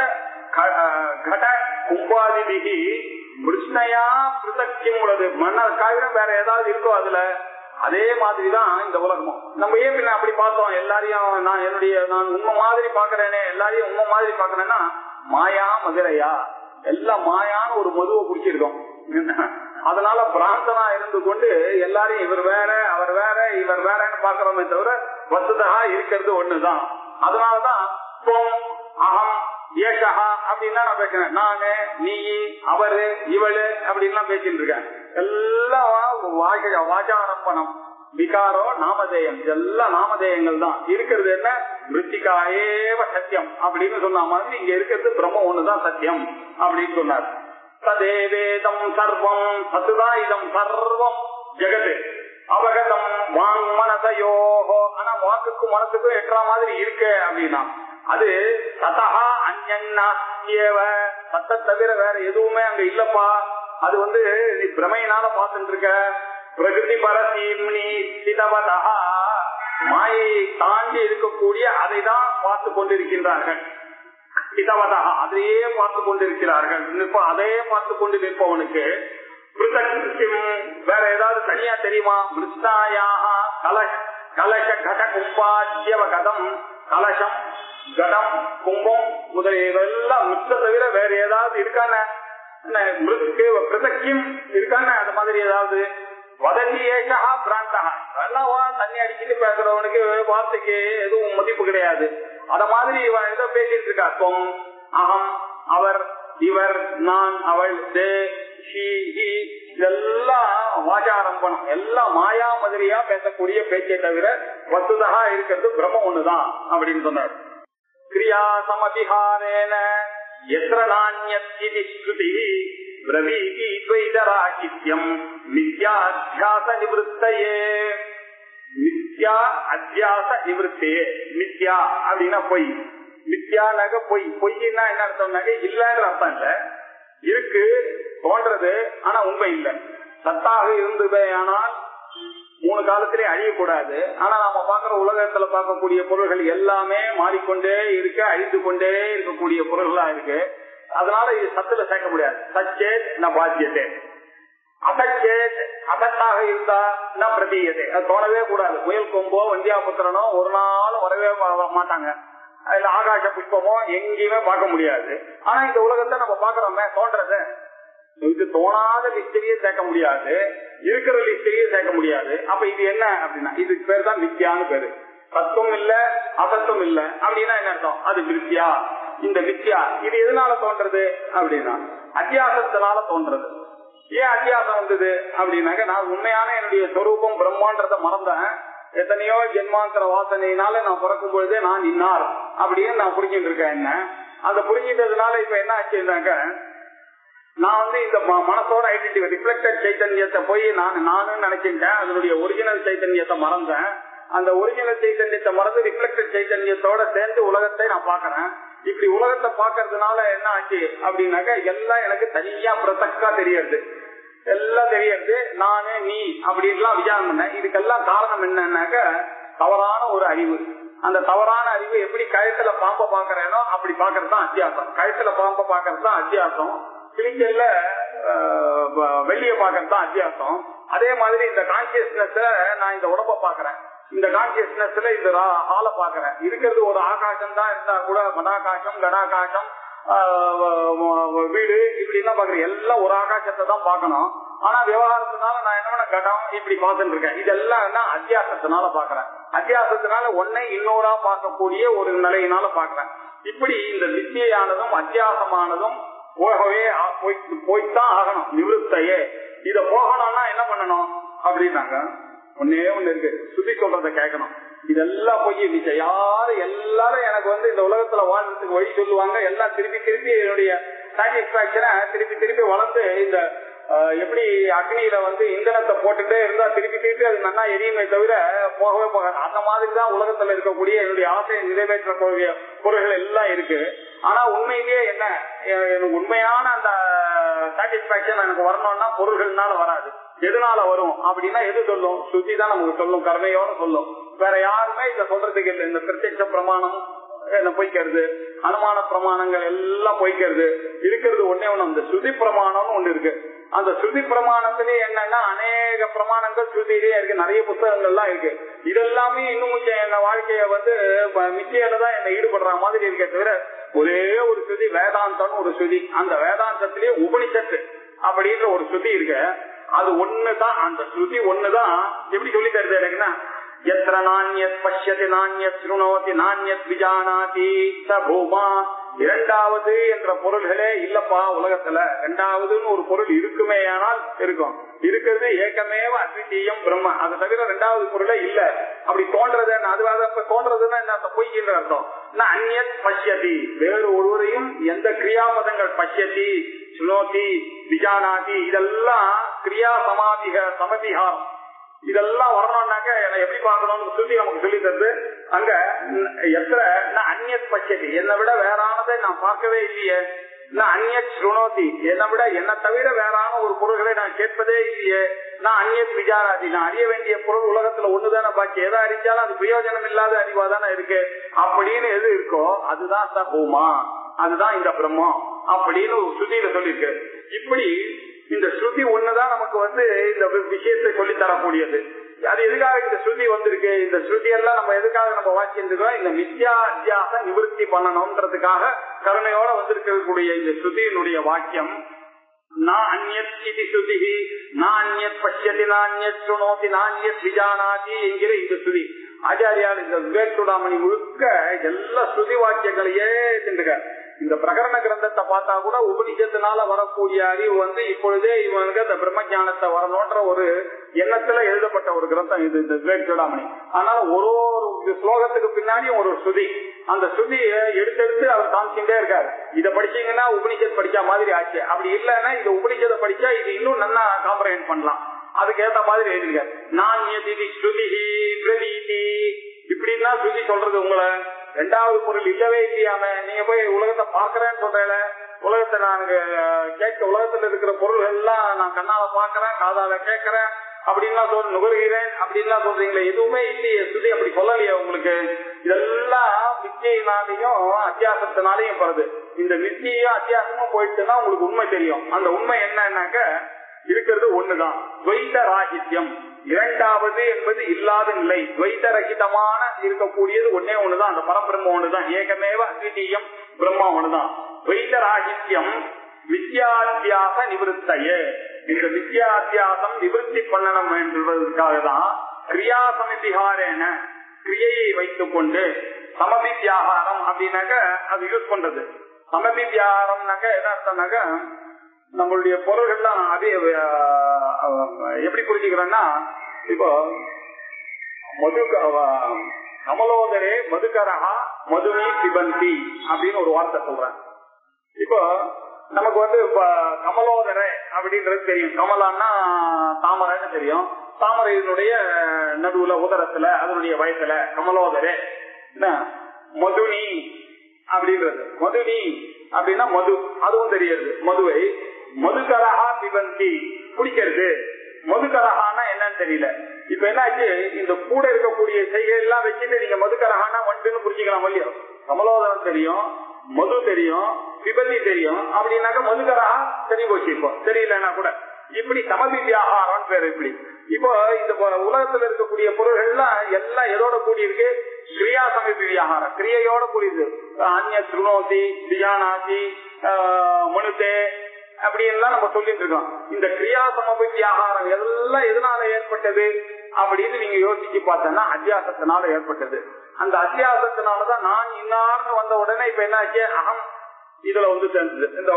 கட கும்பாதிபிகி மிருஷ்ணையா பிரதக்கியம் உள்ளது, மண்ண வேற ஏதாவது இருக்கோ அதுல, அதே மாதிரிதான் இந்த உலகமும். நம்ம ஏன் பின்ன அப்படி பார்த்தோம்? எல்லாரையும் நான் உண்மை மாதிரி பாக்குறேனே, எல்லாரையும் உண்மை மாதிரி பாக்குறேன்னா மாயா மதுரையா, எல்லாம் மாயான்னு ஒரு மதுவை குடிச்சிருக்கோம். அதனால பிராந்தனா இருந்து கொண்டு எல்லாரையும் இவர் வேற அவர் வேற இவர் வேறன்னு பாக்குறோமே தவிர வசுதா இருக்கிறது ஒண்ணுதான். அதனாலதான் அகம் ஏஷகா அப்படின்னா நான் பேசுறேன். நானு, நீ, அவரு, இவளு அப்படின்லாம் பேசிட்டு இருக்கேன். எல்லாம் வாஜாரம்பணம், விகாரோ நாமதேயம், இதெல்லாம் நாமதேயங்கள் தான். இருக்கிறது என்ன? மிருத்திகாயேவ சத்தியம் அப்படின்னு சொன்ன மாதிரி இங்க இருக்கிறது பிரம்ம ஒண்ணுதான் சத்தியம் அப்படின்னு சொன்னார். ததேவேதம் சர்வம் சத்துதான் இதம் சர்வம் ஜெகது அவகதம் வாங் மனசயோகோ. ஆனா வாக்குக்கும் மனசுக்கும் எட்டுற மாதிரி இருக்கு அப்படின்னா அது சதா அந்யன்னா நாஸ்தியேவ, சத்தை தவிர வேற எதுவுமே அங்க இல்லப்பா, அது நீ பிரமையினால பார்த்துட்டு இருக்க. பிரகிருதி பரசீம்னி சிதவதா, மாயை தாண்டி இருக்கக்கூடிய அதை தான் பார்த்து கொண்டிருக்கின்றார்கள். சிதவதா, அதையே பார்த்து கொண்டிருக்கிறார்கள். அதே பார்த்து கொண்டு நிற்பவனுக்கு வேற ஏதாவது தனியா தெரியுமா? மிருஷ்டாயாக கலச கட கும்பாஜ்யவ கதம், கலசம் கடம் கும்பம் முதலியவெல்லாம் மிருஷ்ட தவிர வேற ஏதாவது இருக்கான? பிரதக்கியம் இருக்கான? அது மாதிரி ஏதாவது வதந்தியேஷா பிராந்தா, எல்லாவா தண்ணி அடிச்சுட்டு பேசுறவனுக்கு வார்த்தைக்கு எதுவும் மதிப்பு கிடையாது. அத மாதிரி இவன் ஏதோ பேசிட்டு இருக்கா. தொம் அகம், அவர், இவர், நான், அவள், தே, ஷீ, ஹி, இதெல்லாம் வாசாரம்பணம், எல்லாம் மாயா மாதிரியா பேசக்கூடிய பேச்சை தவிர வசுதா இருக்கிறது பிரம்ம ஒண்ணுதான் அப்படின்னு சொன்னார். கிரியா சமதிஹாரேன எத்ர நான்யத்யிதி ஸ்ருதி பிரவீதி துவைதராகித்யம் மித்யாத்யாச நிவృత్తயே. மித்யா அத்தியாச நிவృత్తயே. மித்யா அப்படின்னா பொய், மித்யானாக பொய். பொய்னா என்ன அர்த்தம்னாக்க இல்லன்ற அர்த்தம் இல்ல, இருக்கு தோன்றது ஆனா உண்மை இல்லை. சத்தாக இருந்ததே ஆனால் 3 காலத்திலே அழியக்கூடாது. ஆனா நாம பாக்குற உலகத்துல பார்க்கக்கூடிய பொருள்கள் எல்லாமே மாறிக்கொண்டே இருக்க, அழிந்து கொண்டே இருக்கக்கூடிய பொருள்களா இருக்கு. அதனால இது சத்துல சேர்க்க முடியாது. சச்சேத் ந பாத்தியதே, அசச்சேத் அசத்தாக இருந்தா ந பிரதீயதே, அது தோணவே கூடாது. புயல் கொம்போ வந்தியாபுத்திரனோ ஒரு நாள் வரவே மாட்டாங்க. அதுல ஆகாச புஷ்பமோ எங்கேயுமே பார்க்க முடியாது. ஆனா இந்த உலகத்தை நம்ம பாக்குறோமே தோன்றது, இது தோணாத லிஸ்டரியே சேர்க்க முடியாது, இருக்கிற லிஸ்டரியே சேர்க்க முடியாது. அப்ப இது என்ன அப்படின்னா இதுக்கு பேர் தான் மித்யான்னு பேரு. சத்துவம் இல்ல அசத்துவம் இல்ல அப்படின்னா என்ன அர்த்தம்? அது மித்யா. இந்த மித்யா இது எதனால தோன்றது அப்படின்னா அத்தியாசத்தினால தோன்றது. ஏன் அத்தியாசம் வந்தது அப்படின்னாக்க, நான் உண்மையான என்னுடைய சொரூபம் பிரம்மான்றத மறந்தேன். எத்தனையோ ஜென்மாந்திர வாசனையினால நான் பிறக்கும் பொழுதே நான் இன்னார் அப்படின்னு நான் புரிஞ்சுட்டு இருக்கேன். என்ன அந்த புரிஞ்சிட்டதுனால இப்ப என்ன ஆச்சுன்னாக்க, நான் இந்த மனசோட ஐடென்டிட்டி ரிஃப்ளெக்டட் சைத்தன்யத்தை போய் நானு நினைச்சிட்டேன். அதனுடைய ஒரிஜினல் சைத்தன்யத்தை மறந்தேன். அந்த ஒரிஜினல் சைத்தன்யத்தை மறந்து ரிஃப்ளெக்டட் சைத்தன்யத்தோட சேர்ந்து உலகத்தை நான் பாக்குறேன். இப்படி உலகத்தை பாக்குறதுனால என்ன ஆச்சு அப்படின்னாக்க, எல்லாம் எனக்கு தனியா பிரசக்கா தெரியறது, எல்லாம் தெரியறது. நானு நீ அப்படின்லாம் விசாரம் பண்ணேன். இதுக்கெல்லாம் காரணம் என்னன்னாக்க தவறான ஒரு அறிவு. அந்த தவறான அறிவு எப்படி கழுத்துல பாம்ப பாக்குறேனோ அப்படி பாக்குறது தான் அத்தியாசம். கழுத்துல பாம்ப பாக்குறது தான் அத்தியாசம். கிளிக்கல்ல வெளிய பாக்குறது தான் அத்தியாசம். அதே மாதிரி இந்த கான்சியஸ்னஸ்ல நான் இந்த உடம்ப பாக்குறேன், இந்த கான்சியஸ்னஸ்ல இந்த ஆளை பாக்குறேன். இருக்கிறது ஒரு ஆகாசம் தான் இருந்தா கூட மடாகாசம் கடாகாசம் வீடு இப்படின்னா பாக்குறேன். எல்லாம் ஒரு ஆகாசத்தை தான் பாக்கணும். ஆனா விவகாரத்தினால நான் என்ன கடம் இப்படி பார்த்துட்டு இருக்கேன். இதெல்லாம் என்ன அத்தியாசத்தினால பாக்குறேன். அத்தியாசத்தினால ஒன்னை இன்னொரா பார்க்கக்கூடிய ஒரு நிலையினால பாக்குறேன். இப்படி இந்த வித்தியானதும் அத்தியாசமானதும் போகவே போய்தான் ஆகணும். நிவృత్తயே. இத போகணும்னா என்ன பண்ணணும் அப்படின்னாங்க, ஒன்னே ஒண்ணு இருக்கு, சுத்தி சொல்றத கேட்கணும். இதெல்லாம் போய் எல்லாரும் எனக்கு இந்த உலகத்துல வாழ்றதுக்கு வழி சொல்லுவாங்க. எல்லாம் திருப்பி திருப்பி என்னுடைய சாட்டிஸ்பாக்சனை திருப்பி வளர்ந்து இந்த எப்படி அக்னியில இந்தனத்தை போட்டுட்டே இருந்தா திருப்பி திருப்பி அது நல்லா எரியுமே தவிர போகவே போகாது. அந்த மாதிரிதான் உலகத்துல இருக்கக்கூடிய என்னுடைய ஆசையை நிறைவேற்றக்கூடிய பொருள்கள் எல்லாம் இருக்கு. ஆனா உண்மையிலேயே என்ன, உண்மையான அந்த சாட்டிஸ்பாக்சன் எனக்கு வரணும்னா பொருள்கள்னால வராது. எதனால வரும் அப்படின்னா எது சொல்லும்? சுத்தி தான் நமக்கு சொல்லும், கர்மையோட சொல்லும். வேற யாருமே இத சொல்றதுக்கு இல்லை. இந்த பிரத்யட்ச பிரமாணம் என்ன பொய்க்கிறது, அனுமான பிரமாணங்கள் எல்லாம் பொய்க்கிறது. இருக்கிறது ஒன்னே ஒண்ணு, அந்த ஸ்ருதி பிரமாணம்னு ஒண்ணு இருக்கு. அந்த ஸ்ருதி பிரமாணத்திலே என்னன்னா அநேக பிரமாணங்கள் ஸ்ருதியிலேயே இருக்கு, நிறைய புத்தகங்கள்லாம் இருக்கு. இதெல்லாமே இன்னும் என்ன வாழ்க்கைய மித்தியில தான் என்ன ஈடுபடுற மாதிரி இருக்கே தவிர ஒரே ஒரு ஸ்ருதி வேதாந்தம் ஒரு ஸ்ருதி. அந்த வேதாந்தத்திலேயே உபனிஷத்து அப்படின்ற ஒரு ஸ்ருதி இருக்கு. அது ஒண்ணுதான், அந்த ஸ்ருதி ஒண்ணுதான். எப்படி சொல்லி தருது எனக்குன்னா, எத்திர நாண்யத் பஷ்யதி நாண்யத் ஸ்ருணோதி நாண்யத் விஜானாதி ச பூமா. இரண்டாவது என்ற பொருள்களே இல்லப்பா உலகத்துல. இரண்டாவதுன்னு ஒரு பொருள் இருக்குமே ஆனால் இருக்கும். இருக்கிறது ஏகமேவ அத்விதீயம் பிரம்ம. அது தவிர இரண்டாவது பொருளே இல்ல. அப்படி தோன்றது அது தோன்றதுன்னா என்ன அர்த்தம்? பொய்ன்ற அர்த்தம். அந்யத் பஷ்யதி, வேறு ஒருவரையும் எந்த கிரியாபதங்கள் பஷ்யதி சுனோதி விஜானாதி இதெல்லாம் கிரியா சமாதிகாரம். இதெல்லாம் வரணும்னாக்க எப்படி பார்க்கணும்னு சொல்லி நமக்கு சொல்லி தருது. அங்க எத்தனை அந்நியத் பட்சதி, என்னை விட வேறானதை நான் பார்க்கவே இல்லையே. நான் அந்நியத் ஸ்ருணோதி, என்னை விட என்னை தவிர வேறான ஒரு பொருள்களை நான் கேட்பதே இல்லையே. நான் அந்நியத் விசாராதி, நான் அறிய வேண்டிய பொருள் உலகத்துல ஒண்ணுதானே பாக்கி, எதை அறிஞ்சாலும் அது பிரயோஜனம் இல்லாத அறிவா தானே இருக்கு. அப்படின்னு எது இருக்கோ அதுதான் பூமா, அதுதான் இந்த பிரம்மம் அப்படின்னு ஒரு ஸ்ருதியில சொல்லிருக்கு. இப்படி இந்த ஸ்ருதி ஒண்ணுதான் நமக்கு இந்த விஷயத்தை சொல்லி தரக்கூடியது. அது எதுக்காக இந்த ஸ்ருதி வந்திருக்கு, இந்த ஸ்ருதி எல்லாம் நம்ம எதுக்காக நம்ம வாசிச்சிருக்கோம், இந்த மித்யா அத்தியாச நிவர்த்தி பண்ணணும்ன்றதுக்காக கருணையோட வந்திருக்கக்கூடிய இந்த ஸ்ருதியினுடைய வாக்கியம் நான் அந்நியத் இதி ஸ்ருதி, நான் அந்நியத் பஷ்யதி, நான் அந்நியத் சுணோதி, நான் அந்நியத் விஜானாதி என்கிற இந்த ஸ்ருதி. ஆச்சாரியால் இந்த விவேக் சூடாமணி முழுக்க எல்லா ஸ்ருதி வாக்கியங்களையே சென்றுக. இந்த பிரகரண கிரந்தத்தை பார்த்தா கூட உபநிஷத்தினால வரக்கூடிய அறிவு இப்பொழுதே இவனுக்கு அந்த பிரம்ம ஞானத்தை வரணும்ன்ற ஒரு எண்ணத்துல எழுதப்பட்ட ஒரு கிரந்தம் இது, இந்த விவேக் சூடாமணி. அதனால ஒரு ஸ்லோகத்துக்கு பின்னாடியும் ஒரு ஸ்ருதி, அந்த ஸ்ருதியை எடுத்தெடுத்து அவர் காமிச்சுட்டே இருக்காரு. இதை படிச்சீங்கன்னா உபநிஷத் படிச்சா மாதிரி ஆச்சு, அப்படி இல்லைன்னா இந்த உபநிஷத்தை படிச்சா இது இன்னும் நல்லா காம்ப்ரஹெண்ட் பண்ணலாம். அதுக்கு ஏத்த மாதிரி எழுதிருக்காரு. நான் ஸ்ருதி பிரதீதி இப்படின்னா ஸ்ருதி சொல்றது உங்களை ரெண்டாவது பொருள் இல்லவே இல்லையாம. நீங்க போய் உலகத்தை பாக்குறேன்னு சொல்றேன், உலகத்தை நான் கேட்க, உலகத்துல இருக்கிற பொருள்கள் எல்லாம் நான் கண்ணால பாக்குறேன், காதால கேட்கறேன் அப்படின்லாம் நுகர்கிறேன் அப்படின்லாம் சொல்றீங்களே, எதுவுமே இல்லையே. ஸ்ருதி அப்படி சொல்லலையே உங்களுக்கு. இதெல்லாம் வித்தியினாலையும் அத்தியாசத்தினாலையும் வருது. இந்த வித்தியும் அத்தியாசமும் போயிட்டுன்னா உங்களுக்கு உண்மை தெரியும். அந்த உண்மை என்னன்னாக்க இருக்கிறது ஒண்ணுதான், துவைத ராகித்யம். இரண்டாவது என்பது இல்லாத நிலை, துவைத ரகிதமான இருக்கக்கூடியது ஒன்னே ஒண்ணுதான், அந்த பரபிரம்ம ஒண்ணுதான், ஏகமேவ அத்விதீயம் பிரம்மா ஒண்ணுதான். துவைத ராகித்யம் வித்யாத்தியாச நிவர்த்தையே. இந்த வித்யாத்தியாசம் நிவர்த்தி பண்ணணும் என்பதற்காக தான் கிரியா சமதிகாரேன, கிரியையை வைத்துக் கொண்டு சமதித்யாகாரம் அப்படின்னாக்க அது யூஸ் பண்றது. சமதித்யாகாரம்னாக்க என்ன அர்த்தம்னாக்க நம்மளுடைய பொருள்கள்லாம் அதே எப்படி புரிஞ்சுக்கிறோம்னா, இப்போ மது கமலோதரே மதுகரஹா மதுமி பிபந்தி அப்படின்னு ஒரு வார்த்தை சொல்றேன். இப்போ நமக்கு கமலோதரை அப்படின்றது தெரியும், கமலான்னா தாமரைன்னு தெரியும். தாமரையினுடைய நடுவுல உதரத்துல அதனுடைய வயசுல கமலோதரே. மதுனி அப்படின்றது, மதுனி அப்படின்னா மது, அதுவும் தெரியாது. மதுவை மதுகரஹா பிபந்தி குடிக்கிறது, மதுகரஹானா என்னன்னு தெரியல. இப்ப என்னாச்சு, இந்த கூட இருக்கக்கூடிய செய்கைகள் எல்லாம் வச்சுட்டு நீங்க மதுகரஹானா வந்துன்னு புரிஞ்சுக்கலாம் இல்லையோ. கமலோதரம் தெரியும், மது தெரியும், பிபந்தி தெரியும், அப்படின்னாக்க மதுகரஹா தெரிய போச்சு. இப்போ தெரியலன்னா கூட இப்படி சமதித்யாகாரம் பேர். இப்படி இப்போ இந்த உலகத்துல இருக்கக்கூடிய பொருள்கள்லாம் எல்லாம் எதோட கூடி இருக்கு, கிரியா சமதித்யாகாரம், கிரியையோட கூடியது. அந்நிய ஸ்ருணோதி, தியானாதி, மனுதே அப்படி எல்லாம் நம்ம சொல்லிட்டு இருக்கோம். இந்த கிரியா சமதித்யாகாரம் எல்லாம் எதனால ஏற்பட்டது அப்படின்னு நீங்க யோசிச்சு பார்த்தோம்னா அத்தியாசத்தினால ஏற்பட்டது. அந்த அத்தியாசத்தினாலதான் நான் இன்னார்னு வந்த உடனே இப்ப என்ன ஆச்சு, அகம் இதுல சேர்ந்தது, இந்த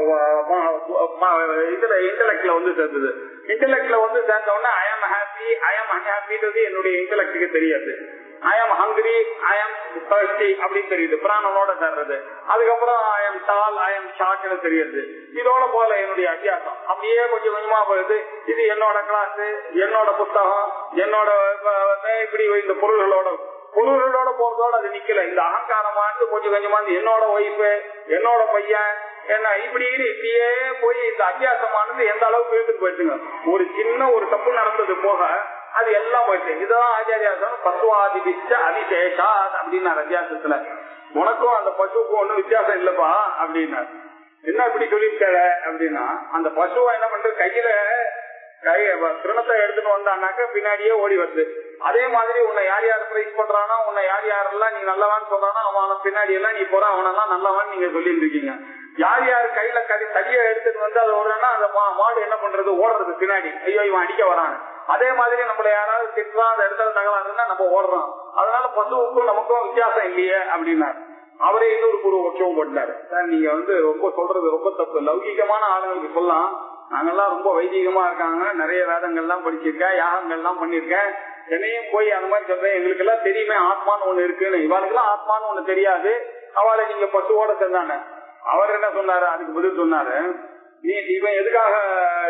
இதுல இன்டலெக்ட்ல சேர்ந்தது. இன்டலெக்ட்ல சேர்ந்த உடனே I am happy, I am அன்ஹாப்பின்றது என்னுடைய இன்டலெக்டுக்கு தெரியாது. I am hungry, I am thirsty அப்படின்னு தெரியுது, பிராணனோட சேர்றது. அதுக்கப்புறம் I am doll, I am ஷார்ட்னு தெரியுது. இதோட போல என்னுடைய அத்தியாசம் அப்படியே கொஞ்சம் கொஞ்சமா போகுது. இது என்னோட கிளாஸ், என்னோட புத்தகம், என்னோட இப்படி இந்த பொருள்களோட போறதோட அது நிக்கல. இந்த அகங்காரமாட்டு கொஞ்சம் கொஞ்சமா என்னோட ஒய்ஃபு, என்னோட பையன் என்ன இப்படியே போய் இந்த அத்தியாசமானது எந்த அளவுக்கு இழுத்துட்டு போயிடுச்சுங்க. ஒரு சின்ன ஒரு தப்பு நடந்தது போக அது எல்லாம் போயிடுச்சு. இதுதான் ஆச்சாரியாசம் பசுவாதிபிச்ச அதிசேஷா அப்படின்னாரு அத்தியாசத்துல. உனக்கும் அந்த பசுவுக்கும் ஒன்னும் வித்தியாசம் இல்லப்பா அப்படின்னா. என்ன இப்படி சொல்லிருக்காரு அப்படின்னா, அந்த பசுவை என்ன பண்றது, கையில திருணத்தை எடுத்துட்டு வந்தானாக்க பின்னாடியே ஓடி வருது. அதே மாதிரி உன்னை யார் யார் பிரைஸ் பண்றானோ, உன்னை யார் யாரெல்லாம் நீ நல்லவான்னு சொல்றானோ அவன பின்னாடி எல்லாம் நீ போற, அவனெல்லாம் நல்லவான்னு நீங்க சொல்லிட்டு இருக்கீங்க. யார் யார் கையில தடியை எடுத்துட்டு வந்து அதை ஓடுறா, அந்த மாடு என்ன பண்றது, ஓடுறது பின்னாடி, ஐயோ இவன் அடிக்க வரான். அதே மாதிரி நம்மள யாராவது திட்டுறா, அந்த இடத்துல தகவல் நம்ம ஓடுறோம். அதனால பசுவுக்கும் நமக்கும் வித்தியாசம் இல்லையே அப்படின்னா அவரே இன்னொரு பட்சமும் போட்டாரு. நீங்க ரொம்ப சொல்றது ரொம்ப தப்பு. லௌகிகமான ஆளுங்களுக்கு சொல்லலாம், நாங்கெல்லாம் ரொம்ப வைதிகமா இருக்காங்க, நிறைய வேதங்கள்லாம் படிச்சிருக்கேன், யாகங்கள்லாம் பண்ணிருக்கேன், என்னையும் போய் அந்த மாதிரி சொல்றேன், எங்களுக்கு எல்லாம் தெரியுமே ஆத்மான்னு ஒண்ணு இருக்குன்னு. இவளுக்கு எல்லாம் ஆத்மான்னு ஒண்ணு தெரியாது, அவளை நீங்க பசுவோட சேர்ந்தானே. அவர் என்ன சொன்னாரு, அதுக்கு பதில் சொன்னாரு, நீ இவன் எதுக்காக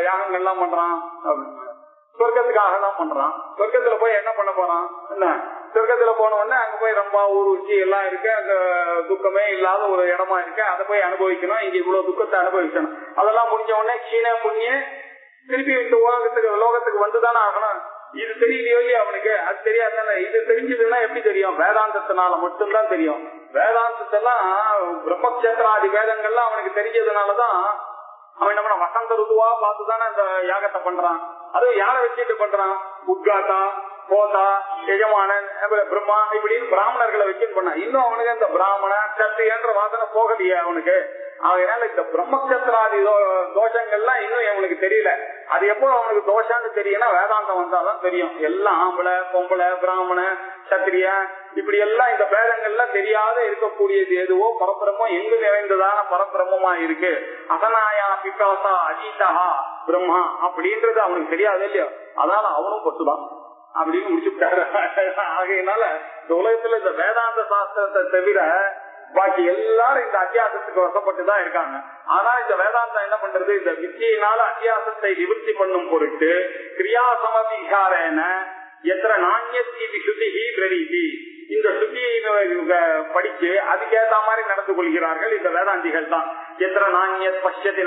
யாகங்கள்லாம் பண்றான், சொர்க்கத்துக்காக தான் பண்றான். சொர்க்கத்துல போய் என்ன பண்ண போறான், என்ன சொர்க்கத்துல போன உடனே அங்க போய் ரொம்ப ஊர்வச்சி எல்லாம் இருக்கு, அங்க துக்கமே இல்லாத ஒரு இடமா இருக்கு, அதை போய் அனுபவிக்கணும். இங்க இவ்வளவு துக்கத்தை அனுபவிக்கணும். அதெல்லாம் முடிஞ்ச உடனே சீன புண்ணிய திருப்பி இந்த லோகத்துக்கு வந்துதானே ஆகணும். இது தெரியலையோ இல்லையா அவனுக்கு, அது தெரியாது. இது தெரிஞ்சதுன்னா எப்படி தெரியும்? வேதாந்தத்தினால மட்டும்தான் தெரியும். வேதாந்தத்தெல்லாம் பிரம்மக்ஷேத்திராதி வேதங்கள்லாம் அவனுக்கு தெரிஞ்சதுனாலதான் அவன் நம்ம வசந்த ருதுவா பார்த்துதானே இந்த யாகத்தை பண்றான். அதுவும் யாரை வச்சுட்டு பண்றான்? உத்காத்தா, போதா, எஜமானன், பிரம்மா இப்படின்னு பிராமணர்களை வச்சுட்டு பண்ணான். இன்னும் அவனுக்கு இந்த பிராமண சத்தியன்ற வாசனை போகலையே அவனுக்கு. அதனால இந்த பிரம்மக்ஷேத்திராதி தோஷங்கள்லாம் இன்னும் அவனுக்கு தெரியல. அது எப்போ அவனுக்கு தோஷான்னு தெரியும்னா வேதாந்தம் வந்தாதான் தெரியும். எல்லாம் ஆம்பளை பொம்பளை பிராமண சத்திரிய இப்படி எல்லாம் இந்த பேதங்கள்லாம் தெரியாத இருக்கக்கூடியது எதுவோ பரபிரம்மம் எங்கு நிறைந்ததான பரபிரம்மமா இருக்கு. அசனாயா பிப்பாசா அஜீதா பிரம்மா அப்படின்றது அவனுக்கு தெரியாது இல்லையோ. அதனால அவனும் பசுதான் அப்படின்னு முடிச்சுட்டாரு. ஆகையினால இந்த உலகத்துல இந்த வேதாந்த சாஸ்திரத்தை தவிர பாக்கி எல்லாரும் இந்த அத்தியாசத்துக்கு வசப்பட்டுதான் இருக்காங்க. ஆனா இந்த வேதாந்தம் என்ன பண்றது? இந்த வித்தியினால அத்தியாசத்தை நிவர்த்தி பண்ணும் பொருட்டு கிரியாசமதிகாரேன எத்தனை நாண்யத்தி சுத்தி பிரீதி இந்த சுத்தியை படிச்சு அதுக்கேற்ற மாதிரி நடந்து கொள்கிறார்கள் இந்த வேதாந்திகள் தான். எத்தனை நாண்யத் பஷ்யத்தி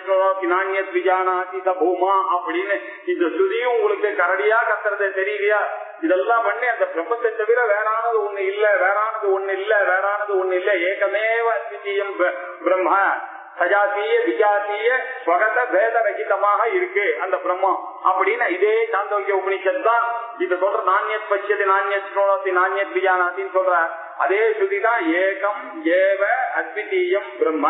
நாண்யத் விஜானாதி பூமா அப்படின்னு இந்த சுதியும் உங்களுக்கு கரடியா கத்துறதே தெரியலையா? இதெல்லாம் பண்ணி அந்த பிரம்மத்தை தவிர வேறானது ஒண்ணு இல்ல, வேறானது ஒண்ணு இல்ல, வேறானது ஒண்ணு இல்ல, ஏகமேவ அத்விதீயம் பிரம்ம சஜாத்திய விஜாத்திய ஸ்வகத பேத ரகிதமாக இருக்கு அந்த பிரம்மம் அப்படின்னு இதே சாந்தோக்கிய உபனிஷத் தான் இது சொல்ற. நாண்யத் பஷ்யதி நாண்யத் ஸ்ரோணத்தி நாண்யத் விஜானாத்தின்னு சொல்ற அதே ஸ்ருதிதான் ஏகம் ஏவ அத்விதீயம் பிரம்ம.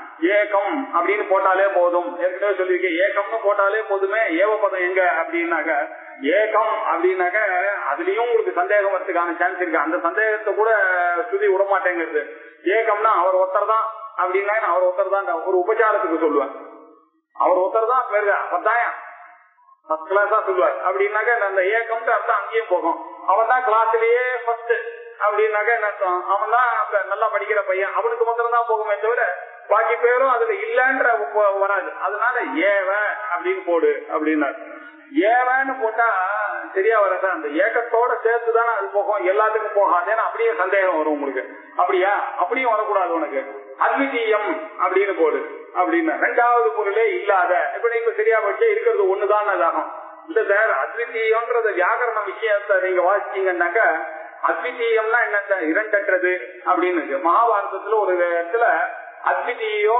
ஏகம் அப்படின்னு போட்டாலே போதும். ஏற்கனவே சொல்லியிருக்கேன், ஏகம்னு போட்டாலே போதுமே. ஏவ பதம் எங்க அப்படின்னாக்க ஏகம் அப்படின்னாக்க அதுலயும் உங்களுக்கு சந்தேகம் வரதுக்கான சான்ஸ் இருக்கு. அந்த சந்தேகத்தை கூட ஸ்ருதி விடமாட்டேங்கிறது. ஏகம்னா அவர் ஒருத்தர் தான் அப்படின்னா அவர் ஒருத்தர் தான் ஒரு உபச்சாரத்துக்கு சொல்லுவேன். அவர் ஒருத்தர் தான் பேரு அவர்தான் ஃபர்ஸ்ட் கிளாஸா சொல்லுவார் அப்படின்னாக்க அந்த ஏகம்ட்டு அர்த்தம் அங்கேயும் போகும். அவன் தான் கிளாஸ்லயே ஃபர்ஸ்ட் அப்படின்னாக்க என்ன அர்த்தம்? அவன் தான் நல்லா படிக்கிற பையன், அவனுக்கு மாத்திரம் தான் போகுமே தவிர பாக்கி பேரும் அதுல இல்லன்ற வராது. அதனால ஏவ அப்படின்னு போடு அப்படின்னாரு. ஏவன்னு போட்டா சரியா வராது. அந்த ஏக்கத்தோட சேர்த்துதானே அது போகும், எல்லாத்துக்கும் போகாதேன்னு அப்படியே சந்தேகம் வரும் உங்களுக்கு. அப்படியா? அப்படியும் வரக்கூடாது உனக்கு. அத்விதீயம் அப்படின்னு போடு அப்படின்னு ரெண்டாவது பொருளே இல்லாத. இப்ப நீங்க சரியா வச்சே இருக்கிறது ஒண்ணுதான் அதாகும். இந்த அத்விதீயம்ன்றது வியாகரண விஷயத்தை நீங்க வாசிச்சீங்கன்னாக்க அத்விதீயம்னா என்ன? இரண்டற்றது அப்படின்னு மகாபாரதத்துல ஒரு இடத்துல அத்விதீயோ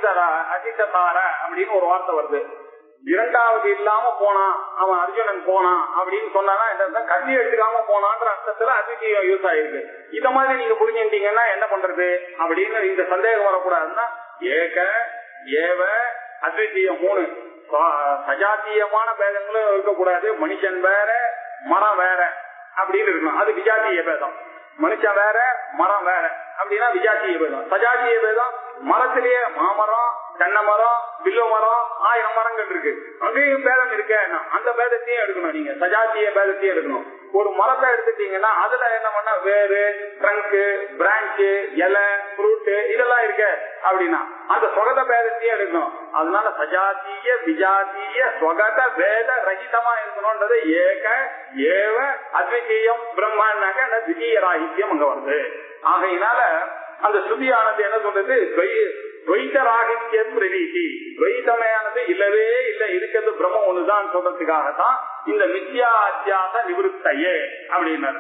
அசிததார அப்படின்னு ஒரு வார்த்தை வருது. இரண்டாவது இல்லாம போனான் அவன், அர்ஜுனன் போனான் அப்படின்னு சொன்னானா கல்வி எடுத்துக்காம போனான்ற அர்த்தத்துல அத்விதீயம் யூஸ் ஆயிருக்கு. இத மாதிரி நீங்க புரிஞ்சுட்டீங்கன்னா என்ன பண்றது அப்படின்னு இந்த சந்தேகம் வரக்கூடாதுன்னா ஏக ஏவ அத்விதீயம் 3 சஜாத்தியமான பேதங்களும் இருக்கக்கூடாது. மனுஷன் வேற மரம் வேற அப்படின்னு இருக்கணும், அது விஜாத்திய பேதம். மனுஷன் வேற மரம் வேற அப்படின்னா விஜாத்திய பேதம். சஜாத்திய பேதம் மரத்திலேயே மாமரம் தென்னை மரம் வில்ல மரம் 1000 மரங்கள் இருக்கு, அங்கேயும் பேதம் இருக்கு. அந்த பேதத்தையும் எடுக்கணும் நீங்க, சஜாத்திய பேதத்தையும் எடுக்கணும். ஒரு மரத்தை எடுத்துட்டீங்கன்னா அதுல என்ன பண்ண வேறு ட்ரங்க் பிரான்ச்சு இலை ஃப்ரூட் இதெல்லாம் இருக்கு அப்படின்னா அந்த சொகத பேதத்தையும் எடுக்கணும். அதனால சஜாத்திய விஜாத்திய சொகத பேத ரகிதமா இருக்கணும்ன்றது ஏக ஏவ அத்விதீயம் பிரம்மான்னாக்க அந்த திடீய ராகித்யம் அங்க வருது. ஆகையினால அந்த ஸ்ருதியானது என்ன சொல்றது? துவைத ராகித்யம் பிரவீதி, துவைதமையானது இல்லவே இல்லை, இருக்கிறது பிரம்மம் ஒண்ணுதான் சொல்றதுக்காகத்தான் இந்த மித்யா அத்தியாச நிவர்த்தையே அப்படின்னாரு.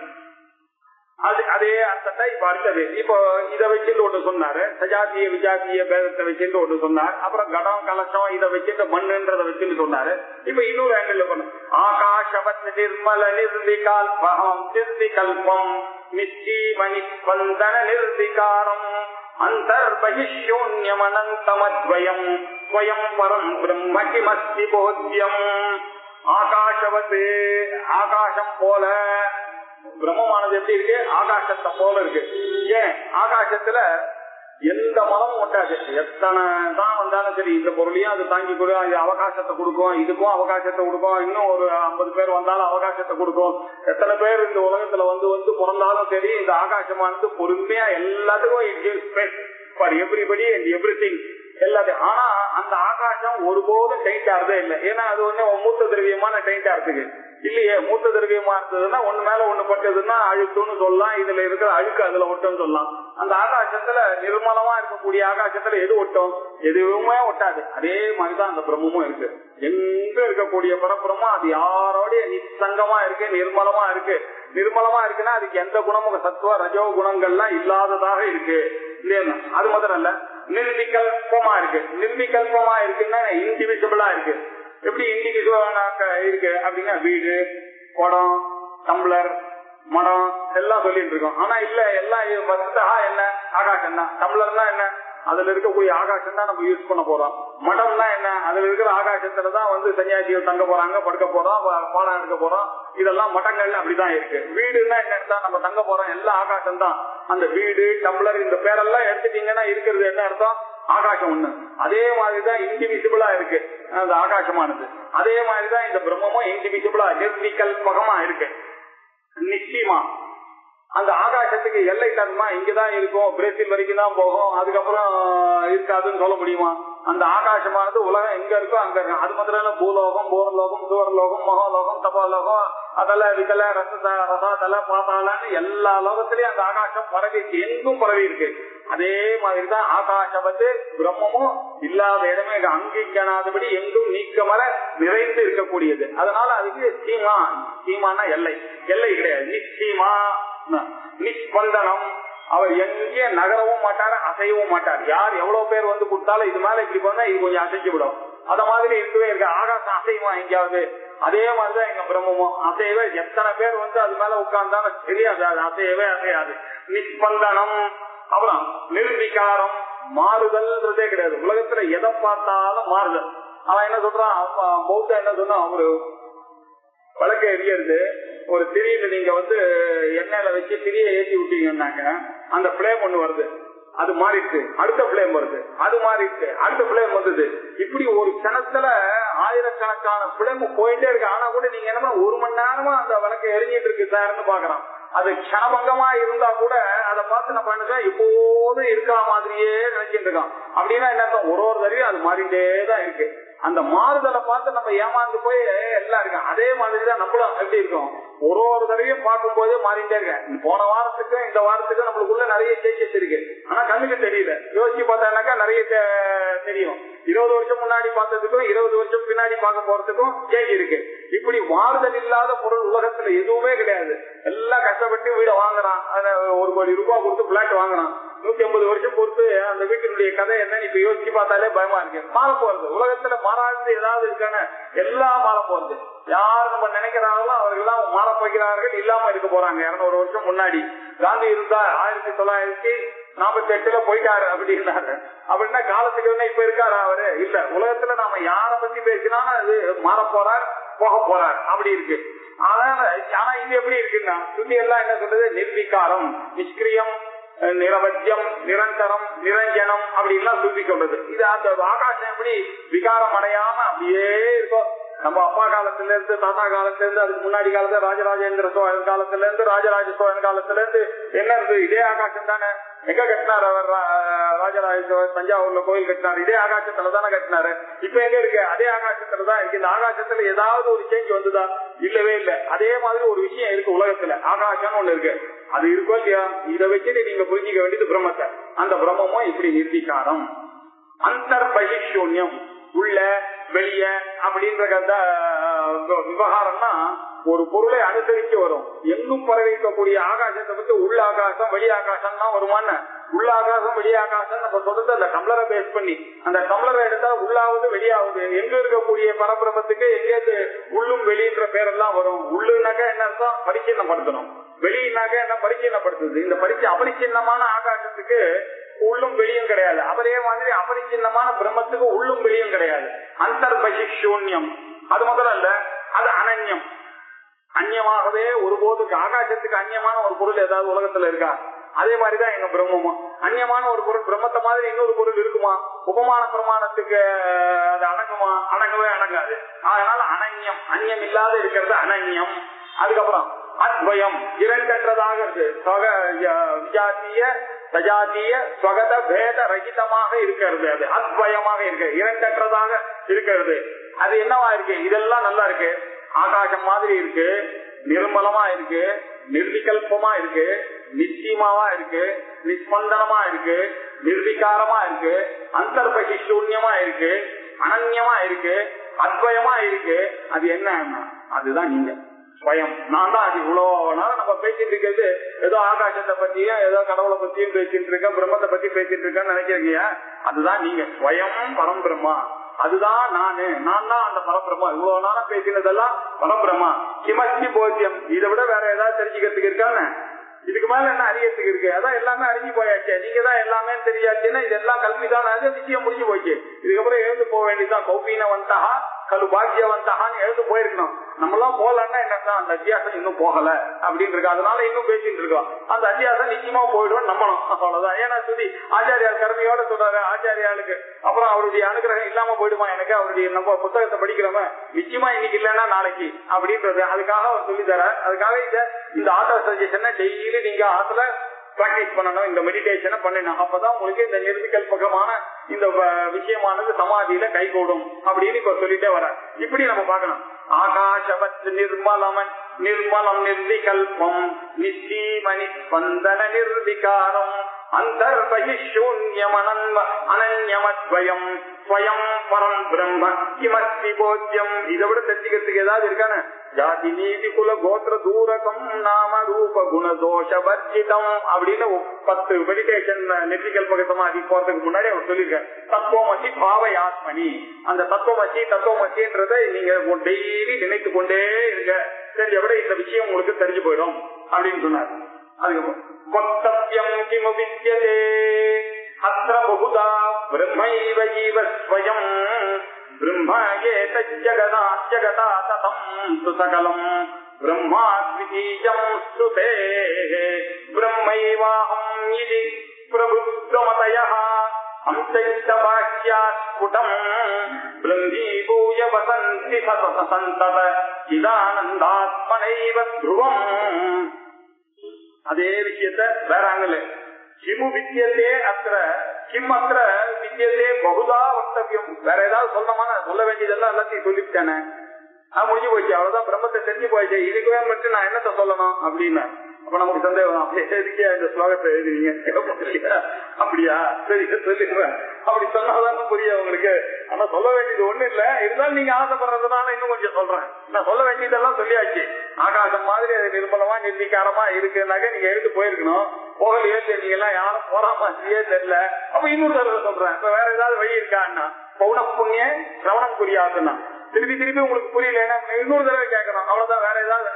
அதே அர்த்தத்தை இப்ப அடுத்தது இப்போ இதை வச்சுட்டு ஒண்ணு சொன்னாரு, சஜாத்திய விஜாத்திய பேதத்தை வச்சுட்டு ஒண்ணு சொன்னார். அப்புறம் கடம் கலசம் இதை வச்சுட்டு மண்ணுன்றதை வச்சுட்டு சொன்னாரு. இப்ப இன்னொரு ஆங்கிள் பண்ணும். ஆகாஷவத் நிர்மல நிர்விகல்பம் நிர்விகல்பம் நிச்சீமணி ஸ்பந்தன நிர்விகாரம் அந்தர்பகிஷூன்யமனந்தமத்வயம் ஸ்வயம் பரம் பிரம்ம கிமஸ்தி போத்யம். ஆகாஷவத் ஆகாசம் போல பிரம்மமானது எப்படி இருக்கு? ஆகாசத்தை போல இருக்கு. ஏன்? ஆகாசத்துல எந்த மரமும் ஒட்டாது. எத்தனை தான் வந்தாலும் சரி இந்த பொருளையும் அது தாங்கி கொடுக்கும், இது அவகாசத்தை கொடுக்கும், இதுக்கும் அவகாசத்தை கொடுக்கும், இன்னும் ஒரு 50 பேர் வந்தாலும் அவகாசத்தை கொடுக்கும். எத்தனை பேர் இந்த உலகத்துல வந்து பிறந்தாலும் சரி இந்த ஆகாசமானது பொறுமையா எல்லாத்துக்கும் ஃபார் எவ்ரிபடி அண்ட் எவ்ரிதிங் எல்லாத்தையும். ஆனா அந்த ஆகாசம் ஒருபோதும் டெயிண்ட் ஆறதே இல்லை. ஏன்னா அது ஒண்ணு மூத்த திரவியமான டெயிண்ட் ஆறதுக்கு இல்லையே. மூத்த திரவியமா இருந்ததுன்னா ஒண்ணு மேல ஒண்ணு பட்டதுன்னா அழுக்குன்னு சொல்லலாம், இதுல இருக்கிற அழுக்கு அதுல ஒட்டும் சொல்லலாம். அந்த ஆகாசத்துல நிர்மலமா இருக்கக்கூடிய ஆகாசத்துல எது ஒட்டும்? எதுவுமே ஒட்டாது. அதே மாதிரிதான் அந்த பிரம்மமும் இருக்கு. எங்க இருக்கக்கூடிய பரப்புறமும் அது யாரோடைய நிசங்கமா இருக்கு, நிர்மலமா இருக்கு. நிர்மலமா இருக்குன்னா அதுக்கு எந்த குணமும் சத்துவ ரஜோ குணங்கள்லாம் இல்லாததாக இருக்கு. அது மாத்திரம் இல்ல, நிர்விகல்பமா இருக்கு. நிர்விகல்பமா இருக்குன்னா இன்டிவிசிபிளா இருக்கு. எப்படி இண்டிவிஜுவலா இருக்கு அப்படின்னா வீடு, குடம், டம்ளர், மடம் எல்லாம் சொல்லிட்டு இருக்கோம். ஆனா இல்ல, எல்லாம் என்ன ஆகாசம் தான். டம்ளர்னா என்ன? அதுல இருக்கக்கூடிய ஆகாசம் தான் நம்ம யூஸ் பண்ண போறோம். மடம்னா என்ன? அதுல இருக்கிற ஆகாசத்துலதான் சன்னியாசிகள் தங்க போறாங்க, படுக்க போறோம், பாடம் எடுக்க போறோம். இதெல்லாம் மடங்கள் அப்படிதான் இருக்கு. வீடுன்னா என்ன? நம்ம தங்க போறோம், எல்லாம் ஆகாசம் தான். அந்த வீடு, டம்ளர், இந்த பேரெல்லாம் எடுத்துட்டீங்கன்னா இருக்கிறது என்ன அர்த்தம்? ஆகாசம் ஒண்ணு. அதே மாதிரிதான் இன்டிவிசிபிளா இருக்கு அந்த ஆகாசமானது. அதே மாதிரிதான் இந்த பிரம்மமும் இன்டிவிசிபிளா நிர்விகல்பகமா இருக்கு. நிச்சயமா அந்த ஆகாசத்துக்கு எல்லை தன்மா இங்கதான் இருக்கும், பிரேசில் வரைக்கும் தான் போகும், அதுக்கப்புறம் இருக்காதுன்னு சொல்ல முடியுமா? அந்த ஆகாசமானது உலகம் எங்க இருக்கோ அங்க இருக்கும். அது மாத்திரம் பூலோகம், போர்லோகம், சுவர்லோகம், மகாலோகம், தபாலோகம், அதல விதல ரசாதல பாத்தாலன்னு எல்லா லோகத்திலயும் அந்த ஆகாசம் பரவி எங்கும் பரவி இருக்கு. அதே மாதிரிதான் ஆகாசம் பிரம்மமும் இல்லாத இடமே அங்கிங்கனாதபடி எங்கும் நீக்கமர நிறைந்து இருக்கக்கூடியது. அதனால அதுக்கு சீமா, சீமானா எல்லை, எல்லை கிடையாது. நிச்சயமா நிஸ்பந்தனம். அவர் எங்கே நகரவும் மாட்டார், அசையவும் மாட்டார். யார் எவ்வளவு பேர் கொடுத்தாலும் இது மேல இப்படி போனா இது கொஞ்சம் அசைச்சு விடும். அத மாதிரி இருக்கவே இருக்கு. ஆகாசம் அசையுமா எங்கேயாவது? அதே மாதிரிதான் எங்க பிரம்மமும் அசையவே. எத்தனை பேர் அது மேல உட்கார்ந்தாலும் தெரியாது, அது அசையவே அசையாது. நிஸ்பந்தனம். அப்புறம் நிர்விகாரம், மாறுதல்ன்றதே கிடையாது. உலகத்துல எதை பார்த்தாலும் மாறுதல். அவன் என்ன சொல்றான், பௌத்தம் என்ன சொன்னா, ஒரு வழக்க எரியறது, ஒரு திரியில நீங்க எண்ணெயில வச்சு திரியை ஏற்றி விட்டீங்கன்னாக்க அந்த பிளேம் ஒண்ணு வருது, அது மாறிடுச்சு. அடுத்த பிளேம் வருது, அது மாறிடுச்சு. அடுத்த பிளேம் வந்தது. இப்படி ஒரு கணத்துல ஆயிரக்கணக்கான பிளேம் போயிட்டே இருக்கு. ஆனா கூட நீங்க என்ன ஒரு மணி நேரமா அந்த வழக்க எரிஞ்சிட்டு இருக்கு சார்னு பாக்குறான். அது கணபங்கமா இருந்தா கூட அதை பார்த்து நம்ம என்ன இப்போதும் இருக்கா மாதிரியே நினைச்சிட்டு இருக்கான். அப்படின்னா என்ன, ஒரு தடவையும் அது மாறிட்டேதான் இருக்கு. அந்த மாறுதலை பார்த்து நம்ம ஏமாந்து போய் எல்லாம் இருக்கோம். அதே மாதிரிதான் நம்மளும் எப்படி இருக்கோம், ஒரு தடவையும் பார்க்கும் போதே மாறிட்டே இருக்கேன். போன வாரத்துக்கும் இந்த வாரத்துக்கும் நம்மளுக்குள்ள நிறைய சேஞ்சஸ் இருக்கு. ஆனா கண்ணுக்கு தெரியல. யோசிச்சு பார்த்தாக்கா நிறைய தெரியும். 20 வருஷம் முன்னாடி பார்த்ததுக்கும் 20 வருஷம் பின்னாடி பார்க்க போறதுக்கும் சேஞ்ச் இருக்கு. இப்படி மாறுதல் இல்லாத பொருள் உலகத்துல எதுவுமே கிடையாது. எல்லாம் கஷ்டப்பட்டு வீடை வாங்குறான், 1 கோடி ரூபாய் கொடுத்து பிளாட் வாங்குறான். 150 வருஷம் பொறுத்து அந்த வீட்டினுடைய கதை என்னன்னு இப்ப யோசிச்சு பார்த்தாலே பயமா இருக்கு. மாற போறது உலகத்துல மாறாது ஏதாவது இருக்கான எல்லாம் மாற போறது. யார் நம்ம நினைக்கிறாங்களோ அவர்கள்லாம் மாற போகிறார்கள், இல்லாம இருக்க போறாங்க. 200 வருஷம் முன்னாடி காந்தி இருந்தா 1948 போயிட்டாரு அப்படின்னாரு. அப்படின்னா காலத்துக்கு இப்ப இருக்காரு அவரு? இல்ல. உலகத்துல நாம யார பத்தி பேசினாலும் அது மாற போறார், போக போறார், அப்படி இருக்கு. ஆனா இது எப்படி இருக்குன்னா, சுத்தி எல்லாம் என்ன சொல்றது, நிர்விகாரம், நிஷ்கிரியம், நிரவத்தியம், நிரந்தரம், நிரஞ்சனம் அப்படின்லாம் சுத்தி சொல்றது. இது அந்த ஆகாசம் எப்படி விகாரம் அடையாம அப்படியே இருக்கும். நம்ம அப்பா காலத்துல இருந்து, தாத்தா காலத்துல இருந்து, அதுக்கு முன்னாடி காலத்துல ராஜராஜேந்திர சோழன் காலத்துல இருந்து, ராஜராஜ சோழன் காலத்துல இருந்து என்ன இருந்து இதே ஆகாசம் தானே. எங்க கட்டினாரு அவர்? ராஜராஜ சோழன் தஞ்சாவூர்ல கோயில் கட்டினாரு, இதே ஆகாசத்துல தானே கட்டினாரு. இப்ப எங்க இருக்கு? அதே ஆகாசத்துலதான் இருக்கு. இந்த ஆகாசத்துல ஏதாவது ஒரு சேஞ்ச் வந்துதா? இல்லவே இல்லை. அதே மாதிரி ஒரு விஷயம் இருக்கு உலகத்துல, ஆகாசம்னு ஒண்ணு இருக்கு. அது இருக்கோ இல்லையா? இதை வச்சுட்டு நீங்க புரிஞ்சிக்க வேண்டியது பிரம்மத்தை. அந்த பிரம்மமும் இப்படி நிர்விகாரம். அந்தர்பகிஷூன்யம், உள்ள வெளிய அப்படின்ற விவகாரம்னா ஒரு பொருளை அனுசரிச்சு வரும். எங்கும் பரவிக்கக்கூடிய ஆகாசத்தை பத்தி உள்ள ஆகாசம் வெளி ஆகாசம் தான் வருமானு. உள்ள ஆகாசம் வெளி ஆகாசம் நம்ம சொல்றது அந்த டம்ளரை பேஸ் பண்ணி. அந்த டம்ளரை எடுத்தா உள்ளாவது வெளியாவது. எங்க இருக்கக்கூடிய பரபிரமத்துக்கு எங்கேயாவது உள்ளும் வெளின்ற பேரெல்லாம் வரும். உள்ளுனாக்கா என்ன அர்த்தம்? பரிச்சீலனப்படுத்தணும். வெளியினாக்கா என்ன? பரிச்சீலனப்படுத்துது. இந்த அபரிச்சின்னமான ஆகாசத்துக்கு உள்ளும் வெளியும் கிடையாது. அவரே மாதிரி அபரிச்சின்னமான பிரம்மத்துக்கு உள்ளும் வெளியும் கிடையாது. அந்தர்பகிஷூன்யம். அது முதல்ல இல்ல, அது அனன்யம். அந்நியமாகவே ஒருபோதுக்கு ஆகாசத்துக்கு அந்நியமான ஒரு பொருள் ஏதாவது உலகத்துல இருக்கா? அதே மாதிரிதான் எங்க பிரம்மமும். அந்நியமான ஒரு பொருள் பிரம்மத்தை மாதிரி இன்னொரு பொருள் இருக்குமா? உபமான பிரமாணத்துக்கு அது அடங்குமா? அடங்கவே அடங்காது. அதனால அனன்யம், அந்நியம் இல்லாத இருக்கிறது அனன்யம். அதுக்கப்புறம் அத்வயம், இரண்டற்றதாக இருக்கு. விஜாத்திய சஜாத்திய ஸ்வகத பேத ரகிதமாக இருக்கிறது. அது அத்வயமாக இருக்கு, இரண்டற்றதாக இருக்கிறது. அது என்னவா இருக்கு? இதெல்லாம் நல்லா இருக்கு. ஆகாசம் மாதிரி இருக்கு, நிர்மலமா இருக்கு, நிர்விகல்பமா இருக்கு, நிச்சயமாவா இருக்கு, நிஸ்பந்தனமா இருக்கு, நிர்விகாரமா இருக்கு, அந்தர்பகி சூன்யமா இருக்கு, அனன்யமா இருக்கு, அத்வயமா இருக்கு. அது என்ன? அதுதான் நீங்க ஸ்வயம். நான் தான். அது இவ்வளவு நாள் நம்ம பேசிட்டு இருக்கிறது ஏதோ ஆகாசத்தை பத்தியும் ஏதோ கடவுளை பத்தியும் பேசிட்டு இருக்கேன், பிரம்மத்தை பத்தி பேசிட்டு இருக்கேன்னு நினைக்கிறீங்க. அதுதான் நீங்க ஸ்வயம் பரம்பிரம்மா. அதுதான் நானு, நான் தான் அந்த பரபிரம்மா. இவ்வளவு நாளா பேசினதெல்லாம் பரபிரம்மா. கிமஸ்தி போத்தியம். இதை விட வேற ஏதாவது தெரிஞ்சுக்கிறதுக்கு இருக்கான்னு? இதுக்கு மேல என்ன அறியறதுக்கு இருக்கு? அதான் எல்லாமே அறிஞ்சு போயாச்சு. நீங்க தான் எல்லாமே தெரியாச்சுன்னா இதெல்லாம் கல்விதான் நிச்சயம் முடிஞ்சு போச்சு. இதுக்கப்புறம் எழுந்து போக வேண்டியதுதான். கௌபீன வந்தகா கலு பாக்கியவந்தகான்னு எழுந்து போயிருக்கணும். நம்மளாம் போகலன்னா என்னன்னா அந்த அத்தியாசம் இன்னும் போகல அப்படின்னு இருக்கு. அதனால இன்னும் பேசிட்டு இருக்கோம். அந்த அத்தியாசம் நிச்சயமா போயிடும் நம்பணும். அவ்வளவுதான். ஏன்னா சுதி ஆச்சாரியார் கருமையோட சொல்றாரு. ஆச்சாரியாளுக்கு அப்புறம் அவருடைய அனுகிரகம் இல்லாம போயிடுமா எனக்கு? அவருடைய நம்ம புத்தகத்தை படிக்கிறோமே நிச்சயமா இன்னைக்கு இல்லைன்னா நாளைக்கு அப்படின்றது. அதுக்காக அவர் சொல்லி தர. அதுக்காக இந்த ஆட்டோ சஜஷனை டெய்லி நீங்க ஆத்துல பிராக்டிஸ் பண்ணணும். இந்த மெடிடேஷனை பண்ணணும். அப்பதான் உங்களுக்கு இந்த நிர்விகல்பகமான இந்த விஷயமானது சமாதியில கைகூடும் அப்படின்னு இப்ப சொல்லிட்டே வர. இப்படி நம்ம பார்க்கணும். ஆகாசவத் நிர்மலமன் நிர்மலம் நிர்விகல்பம் நிச்சீமணி ஸ்பந்தன நிர்விகாரம் அந்தர்பகிஷூன்யம் அனன்யமத்வயம் ஸ்வயம் பரம் பிரம்ம கிமஸ்தி போத்தியம். இதை விட தெரிஞ்சுக்கிறதுக்கு ஏதாவது இருக்கானே? ஜாதி நீதி குல கோத்திர தூரகம் நாம ரூப குணதோஷ வர்ஜிதம் அப்படின்னு 10 மெடிடேஷன் நிர்விகல்பக சமாதி போறதுக்கு முன்னாடி அவர் சொல்லியிருக்காரு. தத்துவமசி பாவயாத்மனி. அந்த தத்துவமசின்றதை நீங்க டெய்லி நினைத்து கொண்டே இருங்க. சரி, எவ்வளவு இந்த விஷயம் உங்களுக்கு தெரிஞ்சு போயிடும் அப்படின்னு சொன்னார். அதுக்கப்புறம் வக்தவ்யம் கிமு வித்யதே அத்ர பகுதா பிரம்மைவ ஜீவ ஸ்வயம் பிரம்மா ஏதத் ஜகதா ஜகதா ததம் சுசகலம் பிரம்மாத்விதீயம் ஸ்ருதேஹ பிரம்மைவாஹம் இதி பிரபுத்தமதயः அம்சைத்தபாக்யாஸ்புடம் பிரம்மீபூய வசந்தி சந்தத சிதானந்தாத்மனைவ த்ருவம். அதே விஷயத்த வேற ஆங்கல கிமு வித்தியதே அத்திர கிம் அத்திர வித்தியதே பகுதா வக்தவியம். வேற ஏதாவது சொல்லணுமா? சொல்ல வேண்டியதெல்லாம் எல்லாத்தையும் சொல்லிவிட்டானே. முடிஞ்சு போச்சு. அவ்வளவுதான். பிரம்மத்தை தெரிஞ்சு போயிடுச்சு. இதுக்கு மட்டும் நான் என்னத்த சொல்லணும் அப்படின்னு அப்ப நமக்கு சந்தேகம். அப்படியே எதுக்கே இந்த ஸ்லோகத்தை எழுதுவீங்க? அப்படியா? சரி சொல்லிடுறேன். அப்படி சொன்னாதான் புரியும் உங்களுக்கு. ஆனா சொல்ல வேண்டியது ஒண்ணு இல்ல. இருந்தாலும் நீங்க ஆசைப்படுறதுனால இன்னும் கொஞ்சம் சொல்றேன். நான் சொல்ல வேண்டியதெல்லாம் சொல்லியாச்சு. ஆகாசம் மாதிரி அது நிர்மலமா நிர்வீகாரமா இருக்குனாக்க நீங்க எடுத்து போயிருக்கணும். போகலையே நீங்க எல்லாம் யாரும் போற மாதிரியே தெரியல. அப்ப இன்னொரு தடவை சொல்றேன். இப்ப வேற ஏதாவது வழி இருக்கான்னா பௌன புண்ணிய சிரவணம் புரியாதுன்னா திருப்பி திருப்பி உங்களுக்கு புரியல இன்னொரு தடவை கேட்கணும். அவ்வளவுதான். வேற ஏதாவது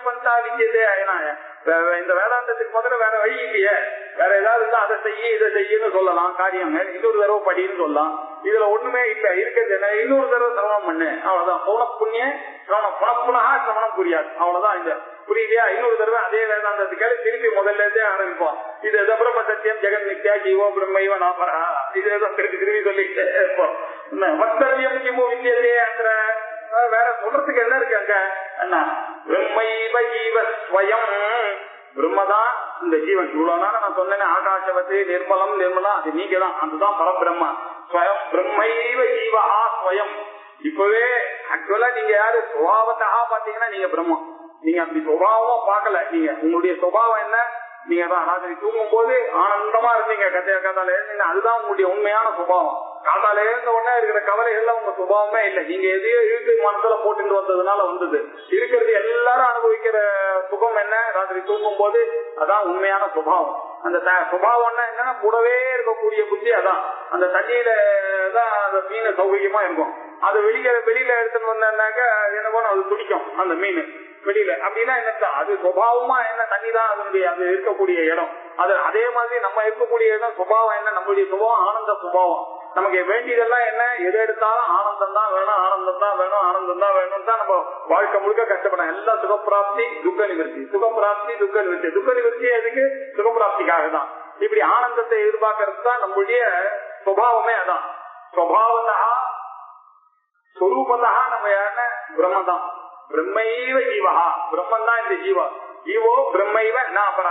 இந்த வேதாந்தத்துக்கு முதல்ல வேற வழி இல்லையே. வேற ஏதாவது இருந்தா அதை செய்ய இதை செய்யன்னு சொல்லலாம். காரியம் இன்னொரு தடவை படின்னு சொல்லலாம். இதுல ஒண்ணுமே இல்ல. இருக்கிறது இன்னொரு தடவை சிரவணம் பண்ணு. அவ்வளவுதான். பௌன புண்ணிய சிரவணம் புனப்புனகா சிரவணம் புரியாது. அவ்வளவுதான். இந்த புரியலையா? இன்னொரு தடவை அதே வேதாந்தத்துக்காக திருப்பி முதல்ல இருந்தே ஆரம்பிப்போம். இது பிரம்ம சத்தியம் ஜெகன் நித்யா ஜீவோ பிரம்மைவ நாபரா. இதுதான் திருப்பி திருப்பி சொல்லிட்டு இருப்போம். வக்தவ்யம் கிமு வித்யதே அத்திர. வேற சொல்றதுக்கு என்ன இருக்கு அங்க? என்ன? பிரம்மைவ ஜீவ ஸ்வயம். பிரம்மதான் இந்த ஜீவன். இவ்வளவு நாள் நான் சொன்னேன் ஆகாசவத்து நிர்மலம் நிர்மலம். அது நீங்க தான். அதுதான் பரபிரம்மா. ஸ்வயம் பிரம்மைவ ஜீவா ஸ்வயம். இப்பவே ஆக்சுவலா நீங்க யாரு சுபாவத்தா பாத்தீங்கன்னா நீங்க பிரம்மம். நீங்க அப்படி சுபாவமா பாக்கல. நீங்க உங்களுடைய சுபாவம் என்ன? நீங்க தான் ராத்திரி தூங்கும் போது ஆனந்தமா இருந்தீங்க. காத்தால இருந்தீங்க. அதுதான் உங்களுடைய உண்மையான சுபாவம். காத்தால இருந்த உடனே இருக்கிற கவலை எல்லாம் உங்க சுபாவமே இல்லை. நீங்க எதையோ இழுத்து மனசுல போட்டு வந்ததுனால வந்தது. இருக்கிறது எல்லாரும் அனுபவிக்கிற சுகம் என்ன? ராத்திரி தூங்கும் போது அதான் உண்மையான சுபாவம். அந்த சுபாவம்னா என்னன்னா கூடவே இருக்கக்கூடிய புத்தி. அதான் அந்த தண்ணியில தான் அந்த மீன் சௌகரியமா இருக்கும். அது வெளியில எடுத்துட்டு வந்தாக்க என்ன பண்ண அது துடிக்கும் அந்த மீன் வெளியில. அப்படின்னா என்ன? அது சுபாவமா என்ன? தண்ணி தான் அதனுடைய அது இருக்கக்கூடிய இடம். அது அதே மாதிரி நம்ம இருக்கக்கூடிய இடம் சுபாவம் என்ன? நம்மளுடைய சுபாவம் ஆனந்த சுபாவம். நமக்கு வேண்டியதெல்லாம் என்ன? எது எடுத்தாலும் ஆனந்தம் தான் வேணும், ஆனந்தம் தான் வேணும், ஆனந்தம் தான் வேணும் தான் நம்ம வாழ்க்கை முழுக்க கஷ்டப்படும். எல்லாம் சுகப்பிராப்தி துக்க நிவர்த்தி, சுகப்பிராப்தி துக்க நிவர்த்தி. துக்க நிவர்த்தி எதுக்கு? சுகப்பிராப்திக்காக தான். இப்படி ஆனந்தத்தை எதிர்பார்க்கறது தான் நம்மளுடைய சுபாவமே. அதான் சுபாவத்தா சொரூபத்தா நம்ம யாருன்னா பிரம்மதான். பிரம்மைவ ஜீவா. பிரம்மன் தான் இந்த ஜீவா. ஜீவோ பிரம்மைவ நாபரா.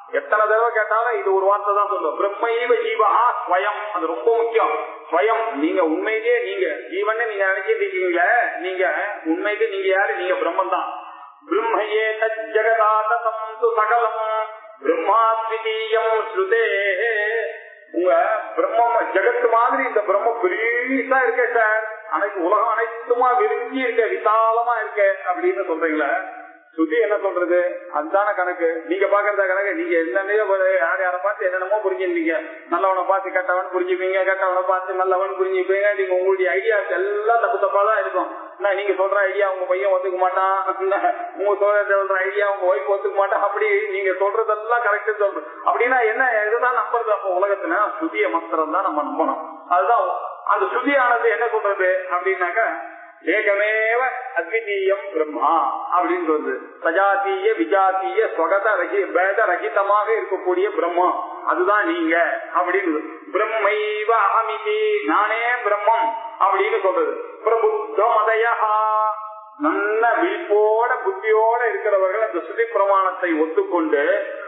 எத்தனை தடவை கேட்டாலும் இது ஒரு வார்த்தை தான் சொல்லுவோம். பிரம்மைவ ஜீவஹா ஸ்வயம். அது ரொம்ப முக்கியம். ஸ்வயம். நீங்க உண்மையிலேயே நீங்க ஜீவன் நீங்க நினைச்சிட்டு இருக்கீங்களே, நீங்க உண்மைக்கு நீங்க யாரு? நீங்க பிரம்மன் தான். பிரம்மையே தஜ்ஜகதாதம் து சகலம் பிரம்மாத்விதீயம் ஸ்ருதே. உங்க பிரம்ம ஜெகத்து மாதிரி இந்த பிரம்ம பெரியசா இருக்கே சார், அனைத்து உலகம் அனைத்துமா விரிஞ்சி இருக்க, விசாலமா இருக்க அப்படின்னு சொல்றீங்களா? சுத்தி என்ன சொல்றது? அதுதான கணக்கு. நீங்க பாக்குறத கணக்கு. நீங்க என்னென்னையோ யார் யாரை பார்த்து என்னென்னமோ புரிஞ்சுப்பீங்க. நல்லவனை பார்த்து கெட்டவன் புரிஞ்சுப்பீங்க, கெட்டவனை பார்த்து நல்லவன் புரிஞ்சுப்பீங்க. நீங்க உங்களுடைய ஐடியாஸ் எல்லாம் தப்பு தப்பா தான் இருக்கும். நீங்க சொல்ற ஐடியா உங்க பையன் ஒத்துக்க மாட்டான், உங்க சொல்ற ஐடியா உங்க ஒய்ஃப் ஒத்துக்க மாட்டான். அப்படி நீங்க சொல்றதெல்லாம் கரெக்ட் சொல்றது. அப்படின்னா என்ன இதுதான் நம்புறது? அப்ப உலகத்துல சுதிய மந்திரம் தான் நம்ம நம்பணும். அதுதான் அந்த சுதியானது என்ன சொல்றது அப்படின்னாக்க ஏகமேவ அத்விதீயம் பிரம்மா அப்படின்னு சொல்றது. சஜாத்திய விஜாத்திய ஸ்வகத பேத ரகிதமாக இருக்கக்கூடிய பிரம்மா அதுதான் நீங்க அப்படின்னு. பிரம்மைவ அஹமிதி, நானே பிரம்மம் அப்படின்னு சொல்றது. பிரபுத்தமதயா, நல்ல விழிப்போட புத்தியோட இருக்கிறவர்கள் அந்த சுதி பிரமாணத்தை ஒத்துக்கொண்டு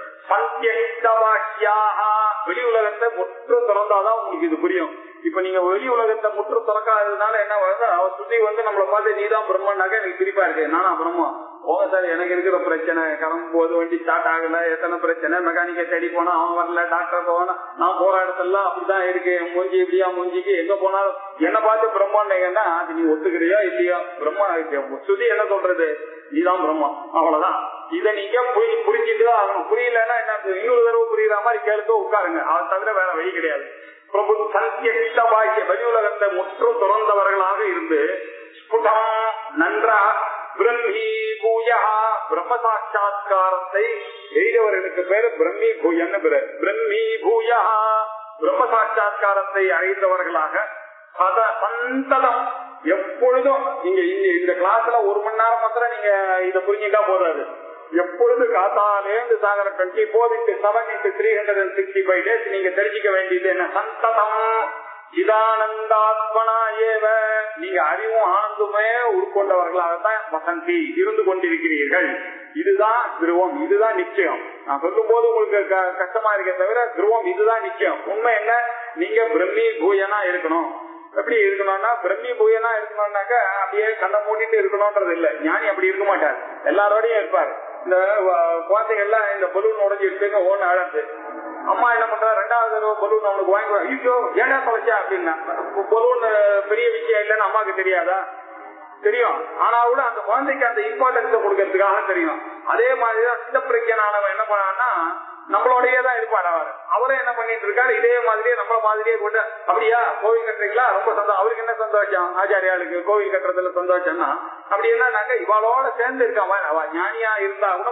வெளி உலகத்தை முற்று திறந்தாதான் உங்களுக்கு இது புரியும். இப்ப நீங்க வெளி உலகத்தை முற்று திறக்காததுனால என்ன வருது? அவர் சுத்தி நம்மளை பார்த்து நீதான் பிரம்மன்னாக்க எனக்கு பிரிப்பா இருக்கு. நானா பிரம்மம்? ஓ சார், எனக்கு இருக்கிற பிரச்சனை கிளம்பும் போது வண்டி ஸ்டார்ட் ஆகல, எத்தனை பிரச்சனை, மெக்கானிக்கை தேடி போனா அவன் வரல, டாக்டர் போனா நான் போற இடத்துலாம் அப்படிதான் இருக்கு. மூஞ்சி இப்படியா மூஞ்சிக்கு எங்க போனாலும் என்ன பார்த்து பிரம்மன்னா அது நீ ஒத்துக்கிறியா இல்லையா? பிரம்மன் சுதி என்ன சொல்றது? நீதான் பிரம்மம், அவ்வளவுதான். இதை நீங்க புரிஞ்சுட்டுதான் ஆகணும். புரியலன்னா என்ன, இன்னொரு தடவை புரியுற மாதிரி கேளுக்க உட்காருங்க. அதை தவிர வேற வழி கிடையாது. பிரபு சந்திய பாக்கிய வெளி உலகத்தை முற்று துறந்தவர்களாக இருந்து ஸ்புடம் நன்றா பிரம்மி பூயா பிரம்ம சாட்சா்காரத்தை எய்தவர்களுக்கு பேரு பிரம்மி பூயன்னு பேரு. பிரம்மி பூயா பிரம்ம சாட்சா்காரத்தை அடைந்தவர்களாக சந்ததம் எப்பொழுதும் நீங்க இந்த கிளாஸ்ல 1 மணி நேரம் மாத்திரம் நீங்க இதை புரிஞ்சுட்டா போதாது. எப்பொழுது காத்தாலேந்து சாகர 24 into 7 into 365 days நீங்க தெரிஞ்சுக்க வேண்டியது என்ன? சந்ததம் சிதானந்தாத்மனா ஏவ, நீங்க அறிவும் ஆனந்துமே உட்கொண்டவர்களாகத்தான் வசந்தி இருந்து கொண்டிருக்கிறீர்கள். இதுதான் துருவம், இதுதான் நிச்சயம். நான் சொல்லும் போது உங்களுக்கு கஷ்டமா இருக்க தவிர துருவம் இதுதான் நிச்சயம். உண்மை என்ன? நீங்க பிரம்மி பூயனா இருக்கணும். எப்படி இருக்கணும்னா பிரம்மி பூயனா இருக்கணும்னாக்க அப்படியே கண்ணை மூடிட்டு இருக்கணும்ன்றது இல்ல. ஞானி அப்படி இருக்க மாட்டார், எல்லாரோடையும் இருப்பார். இந்த குழந்தைகள்லாம் இந்த பலூன் உடஞ்சிருச்சுங்க ஒன்னு அழகு. அம்மா என்ன பண்றா, 2வது பலூன் அவனுக்கு வாங்கி, ஐயோ ஏடா தொலைச்சா அப்படின்னா. பலூன் பெரிய விஷயம் இல்லைன்னு அம்மாவுக்கு தெரியாதா? தெரியும். ஆனா கூட அந்த குழந்தைக்கு அந்த இம்பார்ட்டன்ஸ் கொடுக்கறதுக்காக தெரியும். அதே மாதிரிதான் சித்த பிரஜனானவன் என்ன பண்ணான்னா நம்மளோடயே தான் இருப்பார். அவரும் என்ன பண்ணிட்டு இருக்காரு, இதே மாதிரியே நம்மள மாதிரியே கூட. அப்படியா கோவில் கட்டுறீங்களா? ரொம்ப சந்தோஷம். அவருக்கு என்ன சந்தோஷம்? ஆச்சாரியாளுக்கு கோவில் கட்டுறதுல சந்தோஷம்னா அப்படி என்னன்னாக்க இவாளோட சேர்ந்து இருக்கான். அவ ஞானியா இருந்தா கூட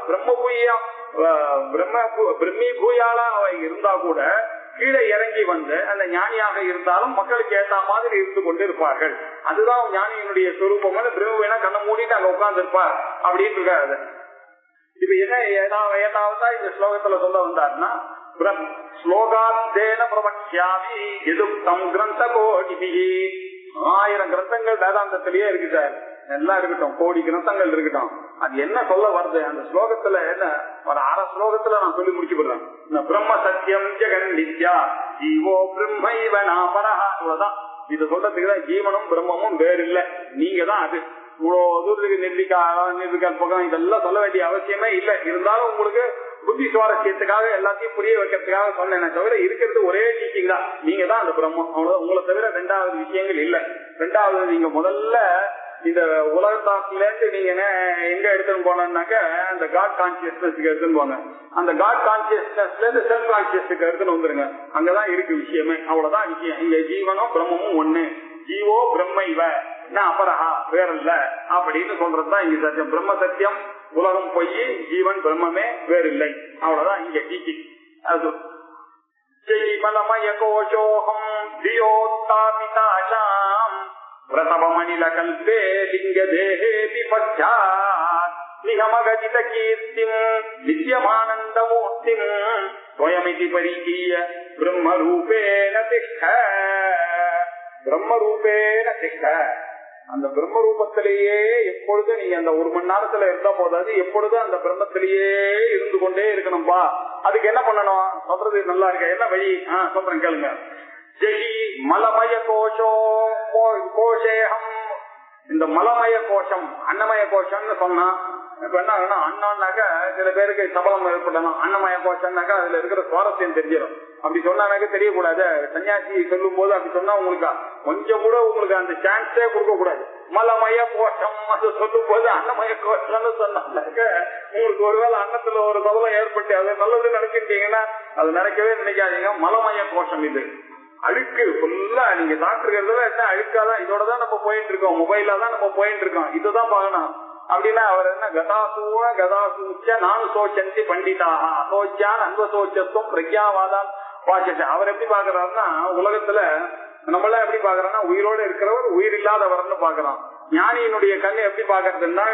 பிரம்மி பூயாளா அவ இருந்தா கூட கீழே இறங்கி வந்து அந்த ஞானியாக இருந்தாலும் மக்களுக்கு ஏற்ற மாதிரி இருந்து கொண்டு இருப்பார்கள். அதுதான் ஞானியினுடைய சொரூபம். பிரம்ம கண்ணை மூடிட்டு அங்க உட்கார்ந்து இருப்பார் அப்படின்னு இருக்காரு. இப்ப என்ன ஏதாவது இந்த ஸ்லோகத்துல சொல்ல வந்தாருன்னா, ஸ்லோகாத்தேன பிரபக்ஷ்யாமி எதுக்தம் கிரந்த கோடிபி. 1000 கிரந்தங்கள் வேதாந்தத்திலேயே இருக்கு சார். எல்லாம் இருக்கட்டும், கோடி கிரந்தங்கள் இருக்கட்டும். அது என்ன சொல்ல வருது அந்த ஸ்லோகத்துல? என்ன ஒரு 1/2 ஸ்லோகத்துல நான் சொல்லி முடிச்சு போடுறேன். பிரம்ம சத்தியம் ஜெகன் நித்யா ஜீவோ பிரம்மைவ நாபரஹ. இவ்வளவுதான். இது சொல்றதுக்கு தான் ஜீவனும் பிரம்மமும் வேறு இல்ல, நீங்க தான் அது. இவ்வளவு தூரத்துக்கு நிர்விகல்பகம் இதெல்லாம் சொல்ல வேண்டிய அவசியமே இல்லை. இருந்தாலும் உங்களுக்கு புத்தி சுவாரஸ்யத்துக்காக எல்லாத்தையும் புரிய வைக்கிறதுக்காக சொன்னேன் தவிர இருக்கிறது ஒரே டீச்சிங் தான். நீங்க தான் அந்த பிரம்மம், அவ்வளவு. உங்களை தவிர 2வது விஷயங்கள் இல்ல. 2வது நீங்க முதல்ல இந்த உலகத்தாக்குல இருந்து நீங்க எங்க எடுத்துன்னு போனாக்க அந்த காட் கான்சியஸ்னஸ்க்கு எடுத்துன்னு போங்க. அந்த காட் கான்சியஸ்னஸ்ல இருந்து செல்ஃப் கான்சியஸ்க்கு எடுத்துன்னு வந்துருங்க. அங்கதான் இருக்கு விஷயமே, அவ்வளவுதான் விஷயம். இங்க ஜீவனும் பிரம்மமும் ஒண்ணு. ஜீவோ பிரம்மைவ அபரஹா, வேறல்ல அப்படின்னு சொல்றதுதான் இங்க சத்தியம். பிரம்ம சத்தியம், உலகம் பொய், ஜீவன் பிரம்மமே வேறில்லை, அவ்வளவுதான் இங்க டீச்சிங். அது ஜெய்மலமய கோஷோகம் தியோத்தாபிதாஷாம் பிரசவமணில கல்பே லிங்க தேஹேபி பச்சாத் நிகமகஜித கீர்த்திம் நித்யமானந்தமூர்த்திம் ஸ்வயமிதி பரிகீய பிரம்மரூபேன திஷ்ட. பிரம்மரூபேன திஷ்ட. அந்த பிரம்ம ரூபத்திலேயே எப்பொழுதும் நீங்க அந்த 1 மணி நேரத்துல இருந்தா போதாது, எப்பொழுதும் அந்த பிரம்மத்திலேயே இருந்து கொண்டே இருக்கணும்பா அதுக்கு என்ன பண்ணணும் சொல்றது நல்லா இருக்க, என்ன வழி சொல்றேன் கேளுங்க. ஜெகி மலமய கோஷேகம். இந்த மலமய கோஷம் அன்னமய கோஷம்னு சொன்னா இப்ப என்ன ஆகுனா, அண்ணான்னாக்கா சில பேருக்கு சபலம் ஏற்படணும். அன்னமய கோஷம்னாக்கா அதுல இருக்கிற சுவாரஸ்யம் தெரிஞ்சிடும். அப்படி சொன்னாக்க தெரியக்கூடாது. சன்னியாசி சொல்லும் போது அப்படி சொன்னா உங்களுக்கு கொஞ்சம் கூட உங்களுக்கு அந்த சான்ஸே கொடுக்க கூடாது. மலமய கோஷம் அது சொல்லும் போது அன்னமய கோஷம்னு சொன்னாக்க உங்களுக்கு ஒருவேளை அன்னத்துல ஒரு சபலம் ஏற்பட்டு அது நல்லது நினைச்சிட்டீங்கன்னா அது நினைக்கவே நினைக்காதீங்க. மலமய கோஷம் இது அழுக்கு ஃபுல்லா. நீங்க சாப்பிட்டுருக்கிறதுல என்ன அழுக்காதான். இதோடதான் நம்ம போயிட்டு இருக்கோம், மொபைல்ல தான் நம்ம போயிட்டு இருக்கோம். இதுதான் பார்க்கணும். அப்படின்னா அவர் என்ன கதாசூன கதாசூச்ச நானு சோச்சந்தி பண்டிதாக அசோச்சான் அன்பசோச்சத்துவம் பிரக்யாவாதான் பாஷ. அவர் எப்படி பாக்குறாருன்னா, உலகத்துல நம்மள எப்படி பாக்குறோம்னா உயிரோடு இருக்கிறவர் உயிர் இல்லாதவர்னு பாக்குறோம். ஞானியினுடைய கண்ணு எப்படி பாக்குறதுன்னா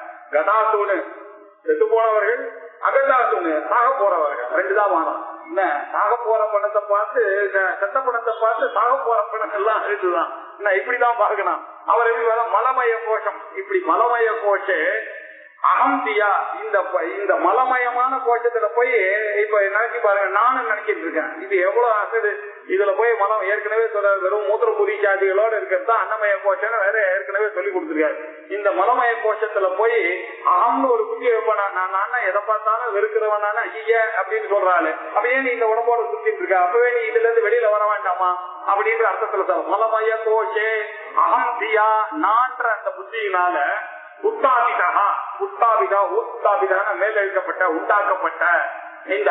கதாசூனு செத்து போனவர்கள், அகதாசூனு சாக போறவர்கள். ரெண்டுதான் வானம். என்ன சாக போற பணத்தை பார்த்து செத்த பணத்தை பார்த்து சாக போற பணம் எல்லாம் இருக்குதான். என்ன இப்படிதான் பார்க்கணும். அவர் எப்படி வர மலமய கோஷம். இப்படி மலமய கோஷே அகந்தியா. இந்த மலமயமான கோஷத்துல போய் இப்ப நினைச்சு பாருங்க, நானும் நினைச்சிட்டு இருக்கேன் இது எவ்வளவு அசடு. இதுல போய் மலம் ஏற்கனவே சொல்ற வெறும் மூத்திர புரி சாதிகளோட இருக்கிறது தான் அன்னமய கோஷம் வேற ஏற்கனவே சொல்லி கொடுத்துருக்காரு. இந்த மலமய கோஷத்துல போய் அகம்னு ஒரு புத்தி வைப்பேன். நான் எதை பார்த்தாலும் வெறுக்கிறவன் நானே ஐய அப்படின்னு சொல்றாரு. அப்படியே நீ இந்த உடம்போட சுத்திட்டு இருக்க, அப்பவே நீ இதுல இருந்து வெளியில வர வேண்டாமா அப்படின்ற அர்த்தத்துல சொல்ல. மலமய கோஷே அகந்தியா நான்ற அந்த புத்தியினால உத்தாபிதா உத்தாபிதா உத்தாபிதான மேல் எழுக்கப்பட்ட உண்டாக்கப்பட்ட இந்த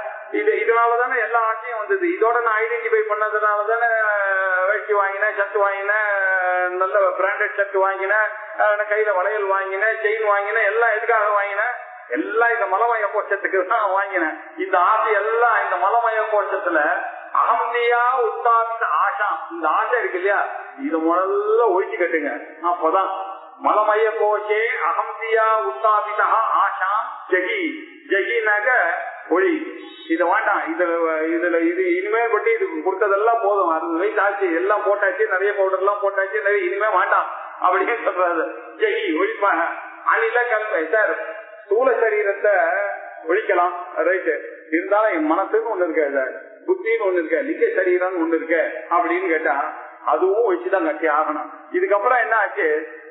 இதனாலதானே எல்லா ஆட்சியும் வந்தது. இதோட நான் ஐடென்டிஃபை பண்ணதுனாலதானே வேஷ்டி வாங்கினேன், ஷர்ட் வாங்கினேன், நல்ல பிராண்டட் ஷர்ட் வாங்கினேன், கையில வளையல் வாங்கினேன், செயின் வாங்கினேன். எல்லாம் எதுக்காக வாங்கினேன்? எல்லாம் இந்த மலமய கோஷத்துக்கு தான் வாங்கினேன். இந்த ஆசை எல்லாம் இந்த மலமய கோஷத்துல அகந்தியா உத்தாபித ஆசா. இந்த ஆசை இருக்கு இல்லையா, இது முதல்ல ஒழிச்சு கட்டுங்க. அப்பதான் மலமய கோஷே அகந்தியா உத்தாபிதா ஆசா ஜெகி. ஜெகினாக்க ஒளி. இது வேண்டாம், இதுல இது இனிமேல் பற்றி இது கொடுத்ததெல்லாம் போதும். 60 வயசு ஆச்சு, எல்லாம் போட்டாச்சு, நிறைய பவுடர் எல்லாம் போட்டாச்சு, நிறைய இனிமே வேண்டாம் அப்படின்னு சொல்றாரு. ஜெகி ஒழிப்பாங்க. அணில கல்பை சார் ஸ்தூல சரீரத்தை ஒழிக்கலாம், ரைட்டு. இருந்தாலும் என் மனசுன்னு ஒண்ணு இருக்க சார், புத்தின்னு ஒண்ணு இருக்க, லிங்க சரீரம் ஒண்ணு இருக்க அப்படின்னு கேட்டா அதுவும் வச்சுதான் கட்டி ஆகணும். இதுக்கப்புறம் என்ன ஆச்சு,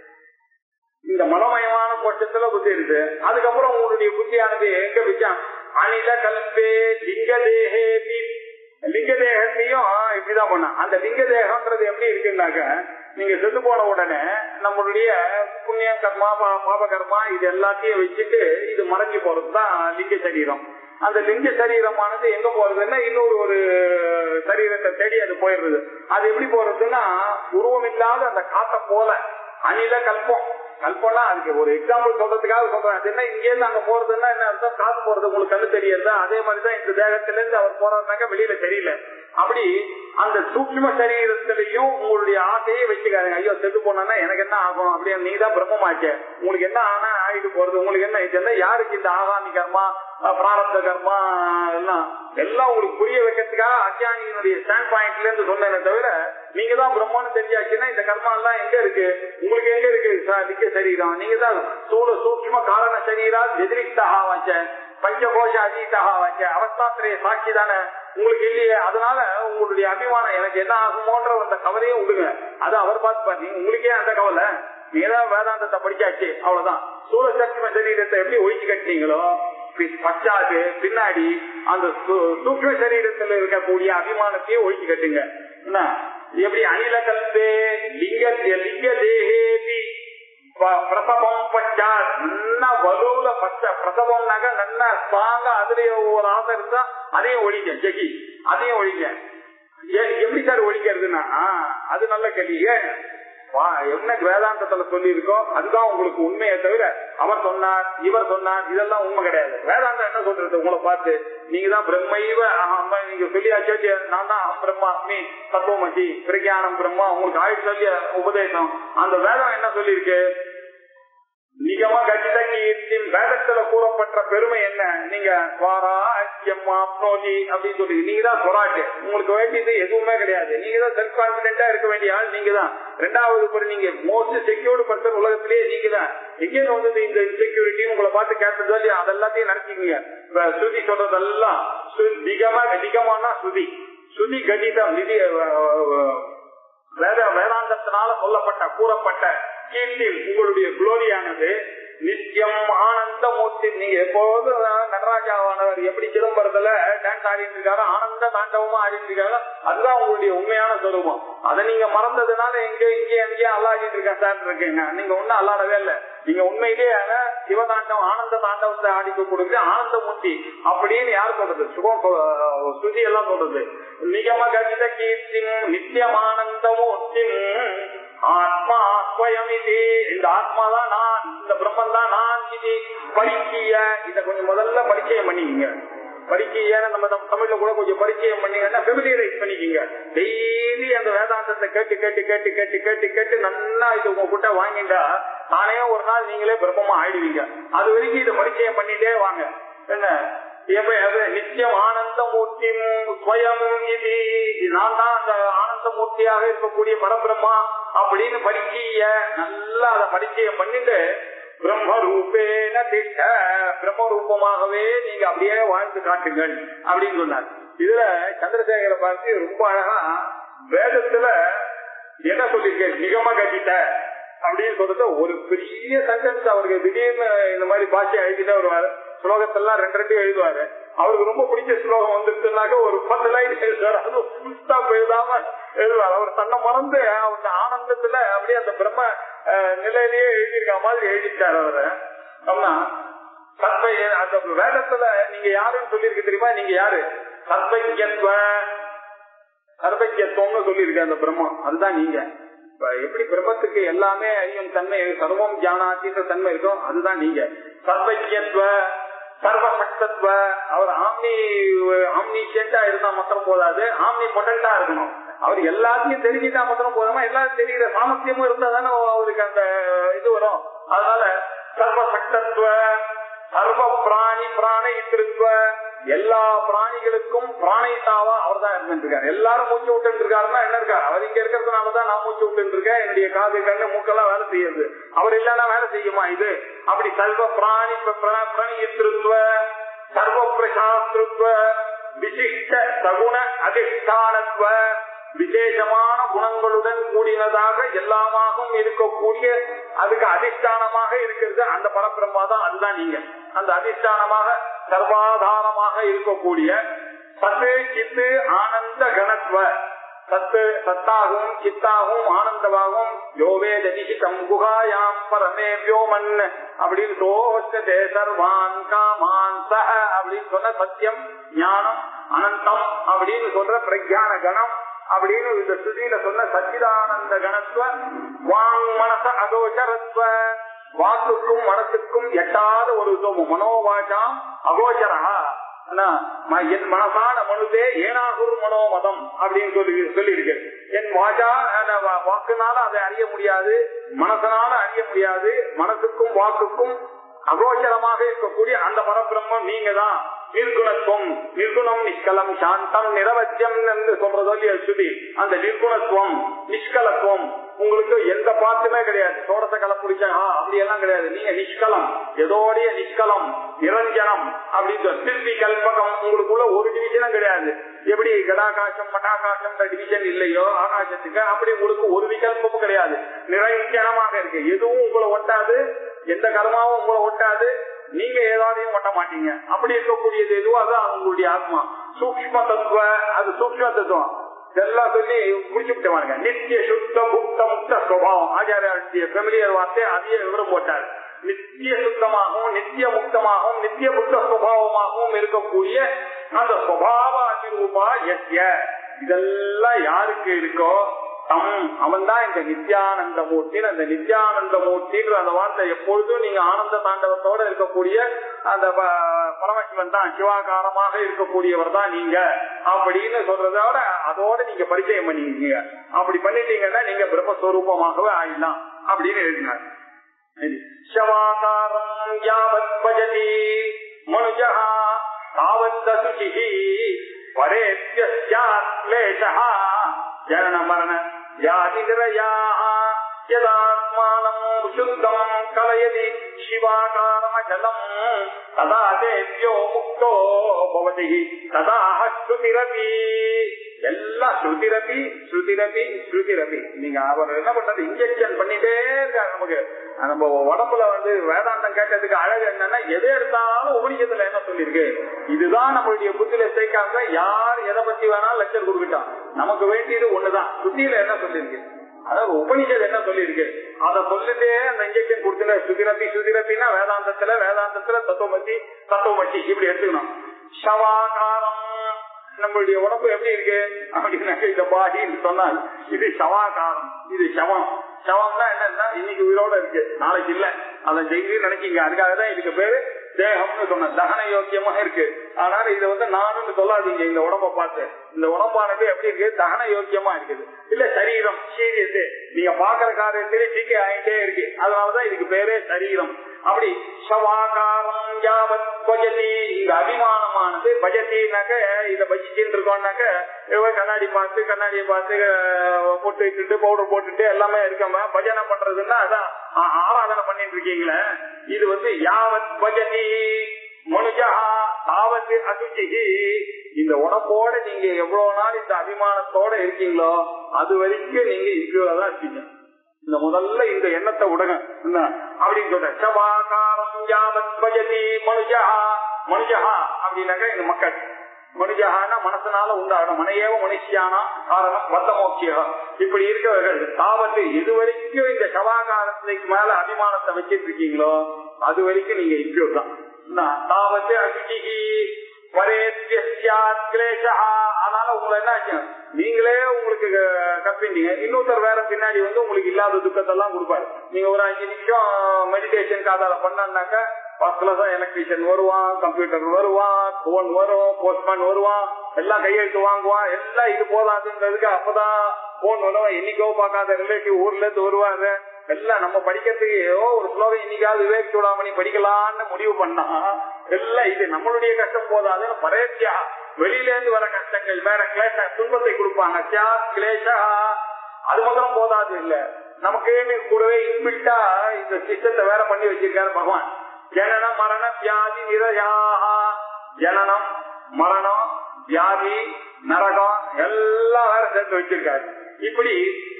இந்த மனமயமான கோஷத்துல புத்தி இருக்கு. அதுக்கப்புறம் உங்களுடைய புத்தியானது எங்க வச்சா அணில கல்பே லிங்க தேகேபி. லிங்க தேகத்தையும் இப்படிதான் பண்ண. அந்த லிங்க தேகம்ன்றது எப்படி இருக்குன்னாக்க, நீங்க செத்து போன உடனே நம்மளுடைய புண்ணிய கர்மா பாப கர்மா இது எல்லாத்தையும் வச்சுட்டு இது மறைஞ்சு போறதுதான் லிங்க சரீரம். அந்த லிங்க சரீரமானது எங்க போறதுன்னா இன்னொரு ஒரு சரீரத்தை தேடி அது போயிடுறது. அது எப்படி போறதுன்னா உருவம் இல்லாத அந்த காத்த போல அணில கல்பம். கல்பம்னா அதுக்கு ஒரு எக்ஸாம்பிள் சொல்றதுக்காக சொல்றேன். அது என்ன இங்கே இருந்து அங்க போறதுன்னா என்ன அர்த்தம், காத்து போறது உங்களுக்கு கண்ணு தெரியறதா? அதே மாதிரிதான் இந்த தேகத்தில இருந்து அவர் போறதுனாக்க வெளியில தெரியல. அப்படி அந்த சூக்ஷ்ம சரீரத்திலையும் உங்களுடைய ஆசையை வச்சுக்காருங்க. ஐயோ செத்து போனா எனக்கு என்ன ஆகும் அப்படின்னு. நீ தான் பிரம்மமாச்ச, உங்களுக்கு என்ன ஆனா ஆயிட்டு போறது, உங்களுக்கு என்ன இது, யாருக்கு இந்த ஆகாமி கர்மா பிராரப்த கர்மா எல்லாம் உங்களுக்கு புரிய வைக்கிறதுக்காக அஞ்ஞானியினுடைய ஸ்டாண்ட் பாயிண்ட்ல இருந்து சொன்னேனே தவிர, நீங்க தான் பிரம்மன்னு தெரிஞ்சாச்சுன்னா இந்த கர்மா எல்லாம் எங்க இருக்கு, உங்களுக்கு எங்க இருக்கு லிங்க சரீரம். நீங்க தான் ஸ்தூல சூக்ஷ்ம காரண சரீரா எதிரிக்தாக வச்ச பஞ்சகோஷ அஜீதாக வச்ச அவஸ்தாத்திரைய சாட்சி தானே உங்களுக்கு இல்லையே. அதனால உங்களுடைய அபிமானம் எனக்கு என்ன ஆகுமோன்ற அந்த கவலையும் விடுங்க. அது அவர் பார்த்து பாத்தீங்க, உங்களுக்கே அந்த கவலை. நீங்க தான் வேதாந்தத்தை படிச்சாச்சு, அவ்வளவுதான். ஸ்தூல சூக்ஷ்ம சரீரத்தை எப்படி ஒழிச்சு கட்டினீங்களோ பச்சாது பின்னாடி அந்த சூக்ஷ்ம சரீரத்தில் இருக்கக்கூடிய அபிமானத்தையே ஒழிச்சு கட்டுங்க. என்ன எப்படி அணில கல்பே லிங்க லிங்க தேகேபி பிரசவம் பச்சா நல்ல வலுவுல பச்சை பிரசவம்னாக்க நல்ல ஸ்ட்ராங்க. அதுலயே ஒரு ஆசை இருந்தா அதையும் ஒழிக்க ஜெகி, அதையும் ஒழிக்க. எப்படி சார் ஒழிக்கிறதுனா அது நல்ல கேள்வி. என்ன வேதாந்தத்துல சொல்லி இருக்கோ அதுதான் உங்களுக்கு உண்மையை தவிர அவர் சொன்னார் இவர் சொன்னார் இதெல்லாம் உண்மை கிடையாது. வேதாந்தம் என்ன சொல்றது உங்களை பார்த்து, நீங்க தான் பிரம்மைவ நீங்க சொல்லியாச்சு, நான் தான் அகம் பிரம்மாஸ்மி தத்துவமசி பிரக்ஞானம் பிரம்மா உங்களுக்கு ஆயுள் சொல்லிய உபதேசம். அந்த வேதம் என்ன சொல்லி இருக்கு, நிகம கட்டித கீர்த்தி வேதத்துல கூறப்பட்ட பெருமை என்ன? நீங்க ஸ்வராஜ்யம் ஆப்னோதி அப்படின்னு சொல்லி நீங்க தான் ஸ்வராஜ். உங்களுக்கு வேண்டியது எதுவுமே கிடையாது. நீங்க தான் செல்ஃப் கான்பிடென்டா இருக்க வேண்டிய ஆள் நீங்க தான். ரெண்டாவது நீங்க மோஸ்ட் செக்யூர்டு பர்சன் உலகத்திலேயே நீங்க தான். எங்கே வந்தது இந்த இன்செக்யூரிட்டி? உங்களை பார்த்து கேட்டது இல்லையா? அதெல்லாத்தையும் நினைச்சிக்கீங்க. ஸ்ருதி சொல்றதெல்லாம் நிகமான ஸ்ருதி, ஸ்ருதி கடிதம், நிதி வேதாந்தத்தினால சொல்லப்பட்ட கூறப்பட்ட கீர்த்தி உங்களுடைய குளோரியானது நித்தியம் ஆனந்த மூர்த்தி. நீங்க எப்போது நடராஜாவானவர் எப்படி சிதம்பரத்துல டான்ஸ் ஆடிட்டு இருக்காரோ, ஆனந்த தாண்டவமா ஆடிட்டு இருக்காரோ, அதுதான் உங்களுடைய உண்மையான சொரூபம். அதை நீங்க மறந்ததுனால எங்கேயே அல்லாடிட்டு இருக்கேன் சார் இருக்கீங்க. நீங்க ஒன்னும் அல்லாடவே இல்லை. நீங்க உண்மையிலேயே சிவதாண்டம் ஆனந்த தாண்டவத்தை ஆடிக்க கொடுக்குது ஆனந்த மூர்த்தி அப்படின்னு யாரு சொல்றது? சுகம் ஸ்ருதி எல்லாம் சொல்றது. நிகம கடித கீர்த்தி நித்தியம் ஆனந்த மூர்த்தி ஆத்மா ஸ்வயமிதி. இந்த ஆத்மா தான் நான், இந்த பிரம்மன் தான் நான். இது பரிச்சய. இத கொஞ்சம் முதல்ல பரிச்சயம் பண்ணிக்கீங்க. பரிச்சய நம்ம தமிழ்ல கூட கொஞ்சம் பரிச்சயம் பண்ணீங்கன்னா ஃபெமிலியரைஸ் பண்ணிக்கீங்க. டெய்லி அந்த வேதாந்தத்தை கேட்டு கேட்டு கேட்டு கேட்டு கேட்டு கேட்டு நல்லா இது உங்க கிட்ட வாங்கிட்டா நானே ஒரு நாள் நீங்களே பிரம்மமா ஆயிடுவீங்க. அது வரைக்கும் இதை பரிச்சயம் பண்ணிட்டே வாங்க. என்ன நித்தியம் ஆனந்த மூர்த்தி ஸ்வயம் இது, நான் தான் அந்த ஆனந்த மூர்த்தியாக இருக்கக்கூடிய பரபிரம்மா அப்படின்னு பரிச்சய நல்லா அதை பரிச்சயம் பண்ணிட்டு பிரம்ம ரூபேன திட்ட, பிரம்ம ரூபமாகவே நீங்க அப்படியே வாழ்ந்து காட்டுங்கள் அப்படின்னு சொன்னார். இதுல சந்திரசேகர பார்த்து ரொம்ப அழகா வேதத்துல என்ன சொல்லிருக்க, நிகம கட்டிட்ட அப்படின்னு சொல்றது ஒரு பெரிய சென்டென்ஸ். அவருக்கு திடீர்னு இந்த மாதிரி பாஷை எழுதிட்டு வருவாரு. ஸ்லோகத்தெல்லாம் 2 எழுதுவாரு. அவருக்கு ரொம்ப பிடிச்ச ஸ்லோகம் வந்துருச்சுனாக்க ஒரு 10 லைன் எழுதுவாரு. அது எழுதாம எழுதுவார். அவர் தன்னை மறந்து அவங்க ஆனந்தத்துல அப்படியே அந்த பிரம்ம நிலையிலேயே எழுதியிருக்க மாதிரி எழுதிட்டார் அவரு. ஆனா அந்த வேதத்துல நீங்க யாருன்னு சொல்லியிருக்கு தெரியுமா? நீங்க யாரு? சர்வஜத்துவம்னு சொல்லியிருக்க அந்த பிரம்மம், அதுதான் நீங்க. எப்படி பிரம்மத்துக்கு எல்லாமே அறியும் தன்மை, சர்வம் ஜானாத்தின்ற தன்மை இருக்கும், அதுதான் நீங்க. சர்வஜத்துவ சர்வசக்தத்துவ. அவர் ஆம்னிஷியன்டா இருந்தா மாத்திரம் போதாது, ஆம்னி பொட்டன்டா இருக்கணும். அவர் எல்லாத்தையும் தெரிஞ்சுட்டா மாத்திரம் போதாம எல்லாரும் தெரிகிற சாமர்த்தியமும் இருந்தா தானே அவருக்கு அந்த இது வரும். அதனால சர்வசக்தத்துவ சர்வ பிராணி பிராணயித்திருத்துவ, எல்லா பிராணிகளுக்கும் பிராணித்தாவா அவர் தான் இருந்துருக்காரு. எல்லாரும் மூச்சு விட்டு இருக்காருன்னா என்ன இருக்காரு? அவர் இங்க இருக்கிறதுனாலதான் நான் மூச்சு விட்டு இருக்கேன். என்னுடைய காது கண்ணு மூக்கெல்லாம் வேலை செய்யுது. அவர் இல்லன்னா வேலை செய்யுமா இது? அப்படி சர்வ பிராணி பிராணியித்திருத்துவ சர்வ பிரசாஸ்திருத்துவ விசிஷ்ட சகுண அதிஷ்டானத்துவ, விசேஷமான குணங்களுடன் கூடினதாக எல்லாமாகவும் இருக்கக்கூடிய, அதுக்கு அதிஷ்டானமாக இருக்கிறது அந்த பரபிரம்மா தான். அதுதான் நீங்க. அந்த அதிஷ்டானமாக சர்வாதாரமாக இருக்கக்கூடிய சத்து சித்து ஆனந்த கணத்துவ, சத்து சத்தாகவும் சித்தாகவும் ஆனந்தமாகவும் யோவே தனிஷிதம் குகாயாம் பரமே வியோமன் அப்படின்னு சோஷ்டே சர்வான் காமான் சஹ அப்படின்னு சொன்ன சத்தியம் ஞானம் அனந்தம் அப்படின்னு சொல்ற பிரக்ஞான கணம் அப்படின்னு இந்த ஸ்ருதியில சொன்ன சச்சிதானந்த கணத்துவ வாங் மனச அகோச்சரத்துவ, வாக்குக்கும் மனசுக்கும் எட்டாத ஒரு மனோவாச்சாம் அகோச்சரா, என் மனசான மனுதே ஏனாகுரு மனோமதம் அப்படின்னு சொல்லியிருக்கு. என் வாச்சா வாக்குனால அதை அறிய முடியாது, மனசனால அறிய முடியாது. மனசுக்கும் வாக்குக்கும் அகோச்சரமாக இருக்கக்கூடிய அந்த பரபிரம்மம் நீங்க தான். நிர்குணத்துவம், நிர்குணம் நிஷ்கலம் சாந்தம் நிரவத்தியம் என்று சொல்றதோ இல்லையா ஸ்ருதி. அந்த நிர்குணத்துவம் நிஷ்கலத்துவம் உங்களுக்கு எந்த பாட்டுமே கிடையாது. சோடச கலப்புடிச்சா அப்படி எல்லாம் கிடையாது. நீங்க நிஷ்கலம், எதோடைய நிஷ்கலம் நிரஞ்சனம் அப்படின்னு திருப்பி கல்பகம். உங்களுக்குள்ள ஒரு டிவிஷனும் கிடையாது. எப்படி கடாகாசம் மட்டாகாசம் டிவிஷன் இல்லையோ ஆகாசத்துக்கு, அப்படி உங்களுக்கு ஒரு விகல்பமும் கிடையாது. நிரஞ்சனமாக இருக்கு. எதுவும் உங்களை ஒட்டாது, எந்த கர்மாவும் உங்களை ஒட்டாது, நீங்க ஏதாவையும் ஒட்ட மாட்டீங்க. அப்படி இருக்கக்கூடியது எதுவோ அதுதான் உங்களுடைய ஆத்மா. சூக்ஷ்ம தத்துவ, அது சூக்ஷ்ம தத்துவம். இதெல்லாம் சொல்லி முடிச்சுட்டாங்க. நித்திய சுத்த முக்த முக்த சுபாவம் ஆச்சாரிய ஃபெமிலியர் வார்த்தை அதையே விவரம் போட்டார். நித்திய சுத்தமாகவும் நித்திய முக்தமாகவும் நித்திய முக்த சுபாவமாகவும் இருக்கக்கூடிய அந்த சுபாவ அதிரூபா எஸ்ய, இதெல்லாம் யாருக்கு இருக்கோ அவன் தான் இந்த நித்யானந்த மூர்த்தி. அந்த நித்யானந்த மூர்த்தின்ற அந்த வார்த்தை எப்பொழுதும் நீங்க ஆனந்த தாண்டவத்தோட இருக்கக்கூடிய அந்த பரமசிவன் தான், சிவாகாரமாக இருக்கக்கூடியவர் தான் நீங்க அப்படின்னு சொல்றதோட அதோட நீங்க பரிச்சயம் பண்ணிக்கீங்க. அப்படி பண்ணிட்டீங்கன்னா நீங்க பிரம்மஸ்வரூபமாகவே ஆயிடலாம் அப்படின்னு எழுதினார். சவாகாரம் யாவத் பஜதி மனுஜா தாவந்தசுசி பரேத்யஸ்யாத்லேஷா ஜனன மரண வியாதி நிரயாஹ யதாத்மானம் சுத்தம் கலயதி சிவாகாரமஜலம் ததா தேவ்யோ முக்தோ பவதி ததா ஸ்ருதிரபி. எல்லாம் ஸ்ருதிரபி ஸ்ருதிரபி ஸ்ருதிரபி. நீங்க அவர் என்ன பண்றது, இன்ஜெக்ஷன் பண்ணிட்டே இருக்காரு. நமக்கு நம்ம உடம்புல வேதாந்தம் கேட்டதுக்கு அழகு என்னன்னா, எது எடுத்தாலும் உபனிஷத்துல என்ன சொல்லிருக்கு, இதுதான் நம்மளுடைய புத்தியில சேர்க்காம யார் எதை பத்தி வேணாலும் லெக்சர் கொடுக்கிட்டோம். நமக்கு வேண்டியது ஒண்ணுதான், சுத்தியில என்ன சொல்லிருக்கு, அதாவது உபனிஷத்து என்ன சொல்லிருக்கு அதை சொல்லிட்டே அந்த இன்ஜெக்ஷன் கொடுத்துல சுதிரபி சுதிரபின்னா வேதாந்தத்துல தத்துவமசி இப்படி எடுத்துக்கணும். சவாகாரம் நம்மளுடைய உடம்பு எப்படி இருக்கு அப்படின்னா, இந்த பாடின்னு சொன்னால் இது சவாகாரம், இது சவம். சவம்னா என்னன்னா இன்னைக்கு உயிரோட இருக்கு நாளைக்கு இல்ல, அதை ஜெயிலு நினைக்கிங்க. அதுக்காகதான் இதுக்கு பேரு தேகம்னு சொன்ன, தகன யோக்கியமா இருக்கு. ஆனால இதை நானுன்னு சொல்லாதீங்க. இந்த உடம்ப பார்த்து, இந்த உடம்பானது எப்படி இருக்கு, தகன யோக்கியமா இருக்குது. இல்ல சரீரம் சீரியஸ், நீங்க பாக்குற காரியத்திலே சீக்கி ஆகிட்டே இருக்கு. அதனாலதான் இதுக்கு பேரே சரீரம். அப்படி சவாகாரம் யாவத் பஜதி, இந்த அபிமானமானது பஜத்தினாக்க இதை பஜிச்சுட்டு இருக்கோம்னாக்க கண்ணாடியை பார்த்து போட்டு வச்சுட்டு பவுடர் போட்டுட்டு எல்லாமே இருக்காம பஜனை பண்றதுன்னா அதான் ஆராதனை பண்ணிட்டு இருக்கீங்களே. இது யாவத் பஜதி மனுஜா தாவத்து அசுச்சி. இந்த உடம்போட நீங்க எவ்வளவு நாள் இந்த அபிமானத்தோட இருக்கீங்களோ அது வரைக்கும் நீங்க இவ்வளவுதான் இருக்கீங்க. இந்த முதல்ல இந்த எண்ணத்தை விடுங்க அப்படின்னு சொல்ற. சபாகாரம் யாவத் பஜதி மனுஜா. மனுஜா அப்படின்னாக்க இந்த மக்கள், மனுஜகான மனசனால உண்டாகணும், மனையேவ மனுஷியானா காரணம் பத்தமோட்சியா. இப்படி இருக்கவர்கள் தாவத்து எது வரைக்கும் இந்த சவாகாரத்துக்கு மேல அபிமானத்தை வச்சிட்டு இருக்கீங்களோ அது வரைக்கும் நீங்க இம்பியூர் தான். தாவத்து அசுச்சி பரேத்யஸ்யாத்லேஷா. அதனால உங்களை என்ன ஆச்சு, நீங்களே உங்களுக்கு கற்பிட்டீங்க, இன்னொருத்தர் வேற பின்னாடி உங்களுக்கு இல்லாத துக்கத்தை எல்லாம் கொடுப்பாரு. நீங்க ஒரு 5 நிமிஷம் மெடிடேஷன் காதால பண்ணாக்க பஸ்ல எலக்ட்ரீஷியன் வருவான், கம்ப்யூட்டர் வருவான், போன் வரும், போஸ்ட்மேன் வருவான், எல்லாம் கையெழுத்து வாங்குவான். எல்லாம் இது போதாதுன்றதுக்கு அப்பதான் போன் வருவான். என்னைக்கோ பார்க்காத ரிலேட்டிவ் ஊர்ல இருந்து வருவாங்க. எல்லாம் நம்ம படிக்கிறதுக்கு ஏதோ ஒரு ஸ்லோகம் இன்னைக்காவது விவேக் சூடாமணி படிக்கலான்னு முடிவு பண்ணா எல்லாம் இது நம்மளுடைய கஷ்டம் போதாதுன்னு பரேத்தியா வெளியில இருந்து வர கஷ்டங்கள் வேற கிளேச துன்பத்தை கொடுப்பாங்க. கிளேஷா அது மாத்திரம் போதாது இல்ல, நமக்கு கூடவே இன்பில்ட்டா இந்த சிஸ்டத்தை வேற பண்ணி வச்சிருக்காரு பகவான். ஜனன மரண வியாதி நிரயாக. ஜனனம் மரணம் வியாதி நரகம் எல்லாம் வேற சேர்த்து வச்சிருக்காரு. இப்படி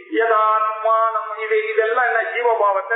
யதாத்மானம் இதெல்லாம் என்ன ஜீவபாவத்தை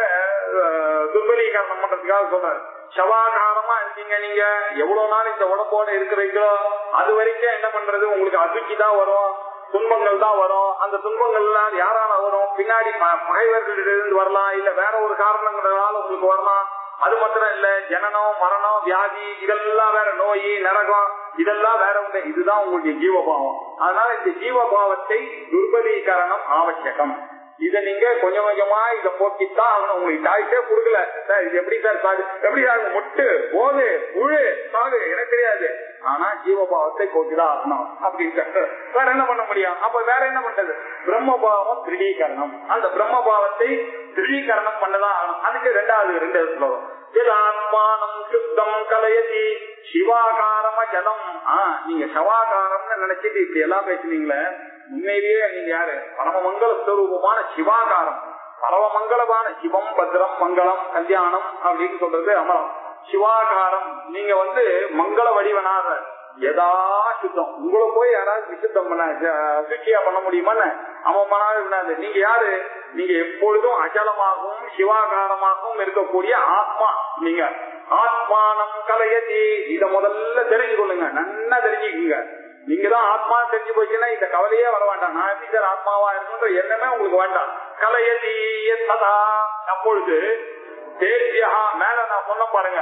துர்பலீகரணம் பண்றதுக்காக சொல்றாரு. சவாகாரமா இருக்கீங்க, நீங்க எவ்வளவு நாள் இந்த உடம்போட இருக்கிறீங்களோ அது வரைக்கும் என்ன பண்றது, உங்களுக்கு அதிர்ச்சி தான் வரும், துன்பங்கள் தான் வரும். அந்த துன்பங்கள் எல்லாம் யாரால வரும், பின்னாடி பகைவர்களிடம் வரலாம், இல்ல வேற ஒரு காரணங்களால உங்களுக்கு வரலாம். அது மாத்திரம் இல்ல, ஜனனம் மரணம் வியாதி இதெல்லாம் வேற, நோய் நரகம் இதெல்லாம் வேற உண்டு. இதுதான் உங்களுடைய ஜீவபாவம். அதனால இந்த ஜீவபாவத்தை துர்பலீகரணம் ஆவசியம். இத நீங்க கொஞ்சம் கொஞ்சமா இத போக்கித்தான் ஆகணும். உங்களுக்கு சாய்ஸே கொடுக்கல சார், இது எப்படி சார் சாகு, எப்படி சாகு, மொட்டு போது புழு சாகு எனக்கு தெரியாது, ஆனா ஜீவபாவத்தை போக்கிதான் ஆகணும் அப்படின்னு வேற என்ன பண்ண முடியும். அப்ப வேற என்ன பண்றது, பிரம்மபாவம் திருடீகரணம். அந்த பிரம்மபாவத்தை திருடீகரணம் பண்ணதான் ஆகணும். அதுக்கு ரெண்டாவது ஸ்லோகம். ஆத்மானம் சுத்தம் கலயதி சிவாகாரம ஜலம். நீங்க சவாகாரம்னு நினைச்சிட்டு இப்படி எல்லாம் பேசுனீங்களே, உண்மையிலேயே நீங்க யாரு, பரமமங்கல ஸ்வரூபமான சிவாகாரம், பரமமங்கலமான சிவம் பத்ரம் மங்களம் கல்யாணம் அப்படின்னு சொல்றது அமரம். சிவாகாரம் நீங்க மங்கள வடிவனாக எதா சுத்தம். உங்களை போய் யாராவது விசுத்தம் பண்ண சுச்சியா பண்ண முடியுமான்னு அவன் பண்ணாது. நீங்க யாரு, நீங்க எப்பொழுதும் அச்சலமாகவும் சிவாகாரமாகவும் இருக்கக்கூடிய ஆத்மா. நீங்க ஆத்மானம் கலையதி. இத முதல்ல தெரிஞ்சு கொள்ளுங்க, நல்லா தெரிஞ்சுக்குங்க. நீங்க தான் ஆத்மா தெரிஞ்சு போச்சுன்னா இந்த கவலையே வர வேண்டாம். நான் எப்படி சார் ஆத்மாவா இருக்குன்ற எண்ணமே உங்களுக்கு வேண்டாம். கலையதி சதா. அப்பொழுது தேசியா மேல நான் சொன்ன பாருங்க,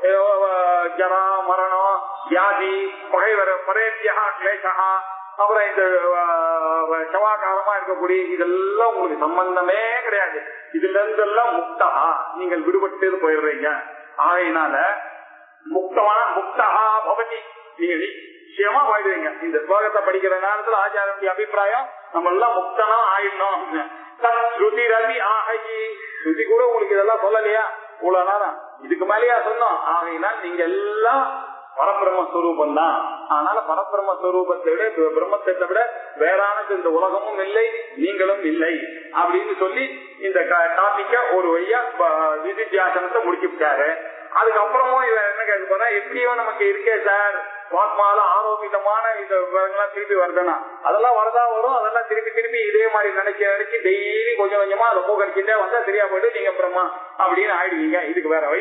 ஜரா மரணம் வியாதி பகைவர பரேத்தியா கிளேசா, அப்புறம் இந்த சவாகாரமா இருக்கக்கூடிய இதெல்லாம் உங்களுக்கு சம்பந்தமே கிடையாது. இதுல இருந்தெல்லாம் முக்தா, நீங்கள் விடுபட்டு போயிடுறீங்க. ஆகையினால முக்தா பவதி, நீங்க நிச்சயமா போயிடுவீங்க. இந்த ஸ்லோகத்தை படிக்கிற நேரத்துல ஆச்சாரிய அபிப்பிராயம் நம்ம எல்லாம் முக்தனா ஆயிடணும். ஸ்ருதி ரவி ஆகி, ஸ்ருதி கூட உங்களுக்கு இதெல்லாம் சொல்லலையா, இவ்வளவு நேரம் இதுக்கு மேலேயா சொன்னோம். ஆகையினால் நீங்க எல்லாம் பரபிரம்மஸ்வரூபம் தான். அதனால பரபிரம்மஸ்வரூபத்தை விட பிரம்மத்தை விட வேறானது இந்த உலகமும் இல்லை, நீங்களும் இல்லை அப்படின்னு சொல்லி இந்த டாபிக்க ஒரு வழியா விதித்தியாசனத்தை முடிச்சுட்டாரு. அதுக்கப்புறமும் இவன் என்ன கேட்க போனா, எப்படியோ நமக்கு இருக்கே சார் வாத்மால ஆரோக்கியமான இந்த விவரங்கள்லாம் திருப்பி வருதுன்னா, அதெல்லாம் வரதா வரும். அதெல்லாம் திருப்பி இதே மாதிரி நினைச்சு டெய்லி கொஞ்சம் கொஞ்சமா அதை போக்கடிச்சுட்டே வந்தா சரியா போயிட்டு நீங்க பிரம்மா அப்படின்னு ஆயிடுவீங்க. இதுக்கு வேற வழி.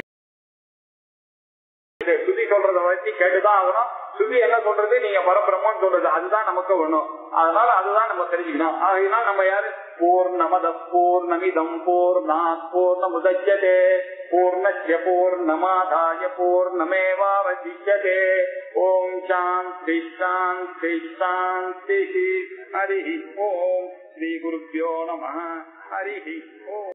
சுத்தி சொல்றத வச்சு கேட்டுதான் ஆகணும். சுத்தி என்ன சொல்றது, நீங்க பரபிரம்மன்னு சொல்றது, அதுதான் நமக்கு வேணும். அதனால அதுதான் நம்ம தெரிஞ்சுக்கணும். ஆகையினால் நம்ம யாரு, பூர்ணமத பூர்ணமிதம் பூர்ணாத் பூர்ணமுதச்யதே பூர்ணஸ்ய பூர்ணமாதாய பூர்ணமேவாவசிஷ்யதே. ஓம் சாந்தி சாந்தி சாந்தி. ஹரி ஓம். ஸ்ரீ குருப்யோ நமः. ஹரி ஓம்.